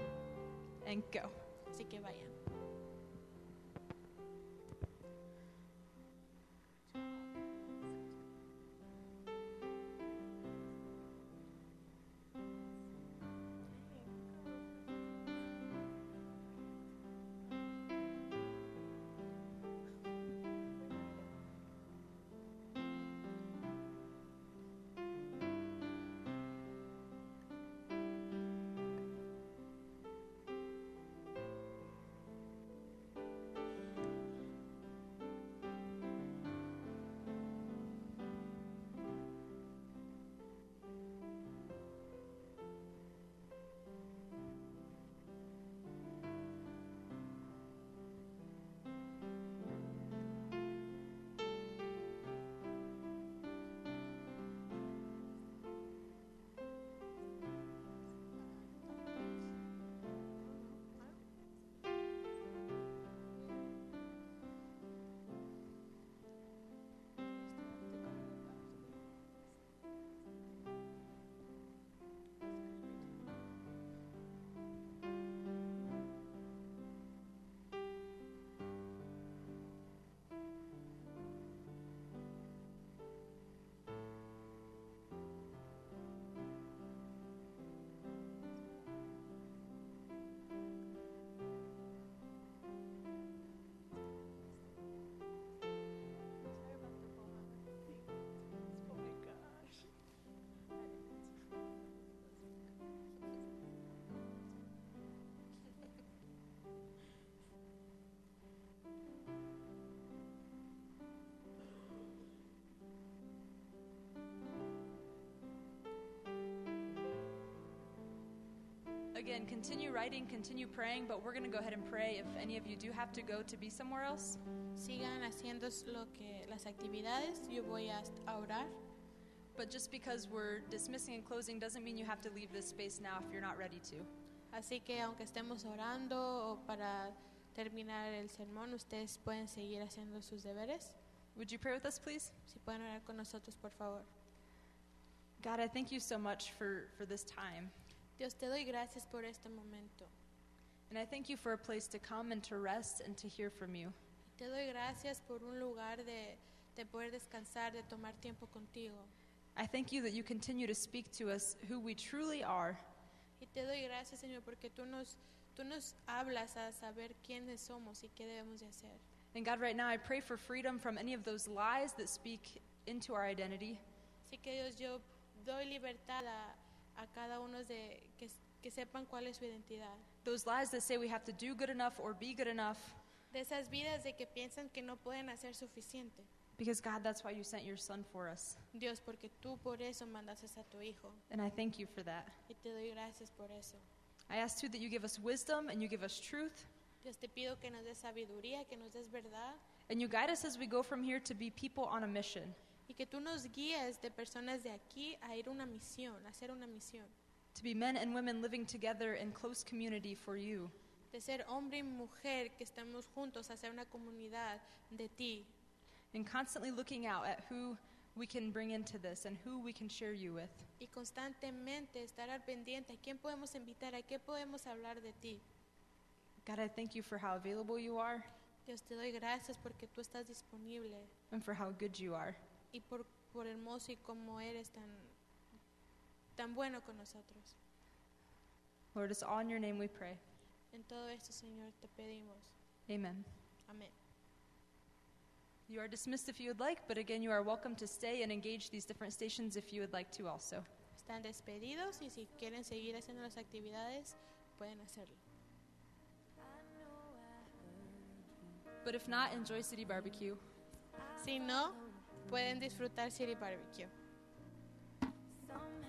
And go. Así que vayan. again, continue writing, continue praying, but we're going to go ahead and pray if any of you do have to go to be somewhere else. Sigan haciendo lo que, las actividades. Yo voy a, a orar. But just because we're dismissing and closing doesn't mean you have to leave this space now if you're not ready to. Así que aunque estemos orando o para terminar el sermón, ustedes pueden seguir haciendo sus deberes. Would you pray with us, please? Si pueden orar con nosotros, por favor. God, I thank you so much for, for this time. Dios, te doy gracias por este momento. And I thank you for a place to come and to rest and to hear from you. Te doy gracias por un lugar de, de poder descansar, de tomar tiempo contigo. I thank you that you continue to speak to us who we truly are. Y te doy gracias, Señor, porque tú nos, tú nos hablas a saber quiénes somos y qué debemos de hacer. And God, right now I pray for freedom from any of those lies that speak into our identity. Así que Dios, yo doy libertad a, a cada uno de que, que sepan cuál es su identidad. Those lies that say we have to do good enough or be good enough. De esas vidas de que piensan que no pueden hacer suficiente. Because God, that's why you sent your son for us. Dios, porque tú por eso mandaste a tu hijo. And I thank you for that. Y te doy gracias por eso. I ask too that you give us wisdom and you give us truth. Dios, te pido que nos des sabiduría, que nos des verdad. And you guide us as we go from here to be people on a mission. Y que tú nos guíes de personas de aquí a ir a una misión, a hacer una misión. To be men and women living together in close community for you. De ser hombre y mujer que estamos juntos a hacer una comunidad de ti. And constantly looking out at who we can bring into this and who we can share you with. Y constantemente estar al pendiente a quién podemos invitar, a qué podemos hablar de ti. God, I thank you for how available you are Dios, te doy gracias porque tú estás disponible and for how good you are. y por, por hermoso y como eres tan, tan bueno con nosotros. Lord, it's all in your name we pray. En todo esto, Señor, te pedimos. Amen. Amén. You are dismissed if you would like, but again, you are welcome to stay and engage these different stations if you would like to also. Están despedidos y si quieren seguir haciendo las actividades, pueden hacerlo. But if not, enjoy City Barbecue. Si no, pueden disfrutar City Barbecue. Somehow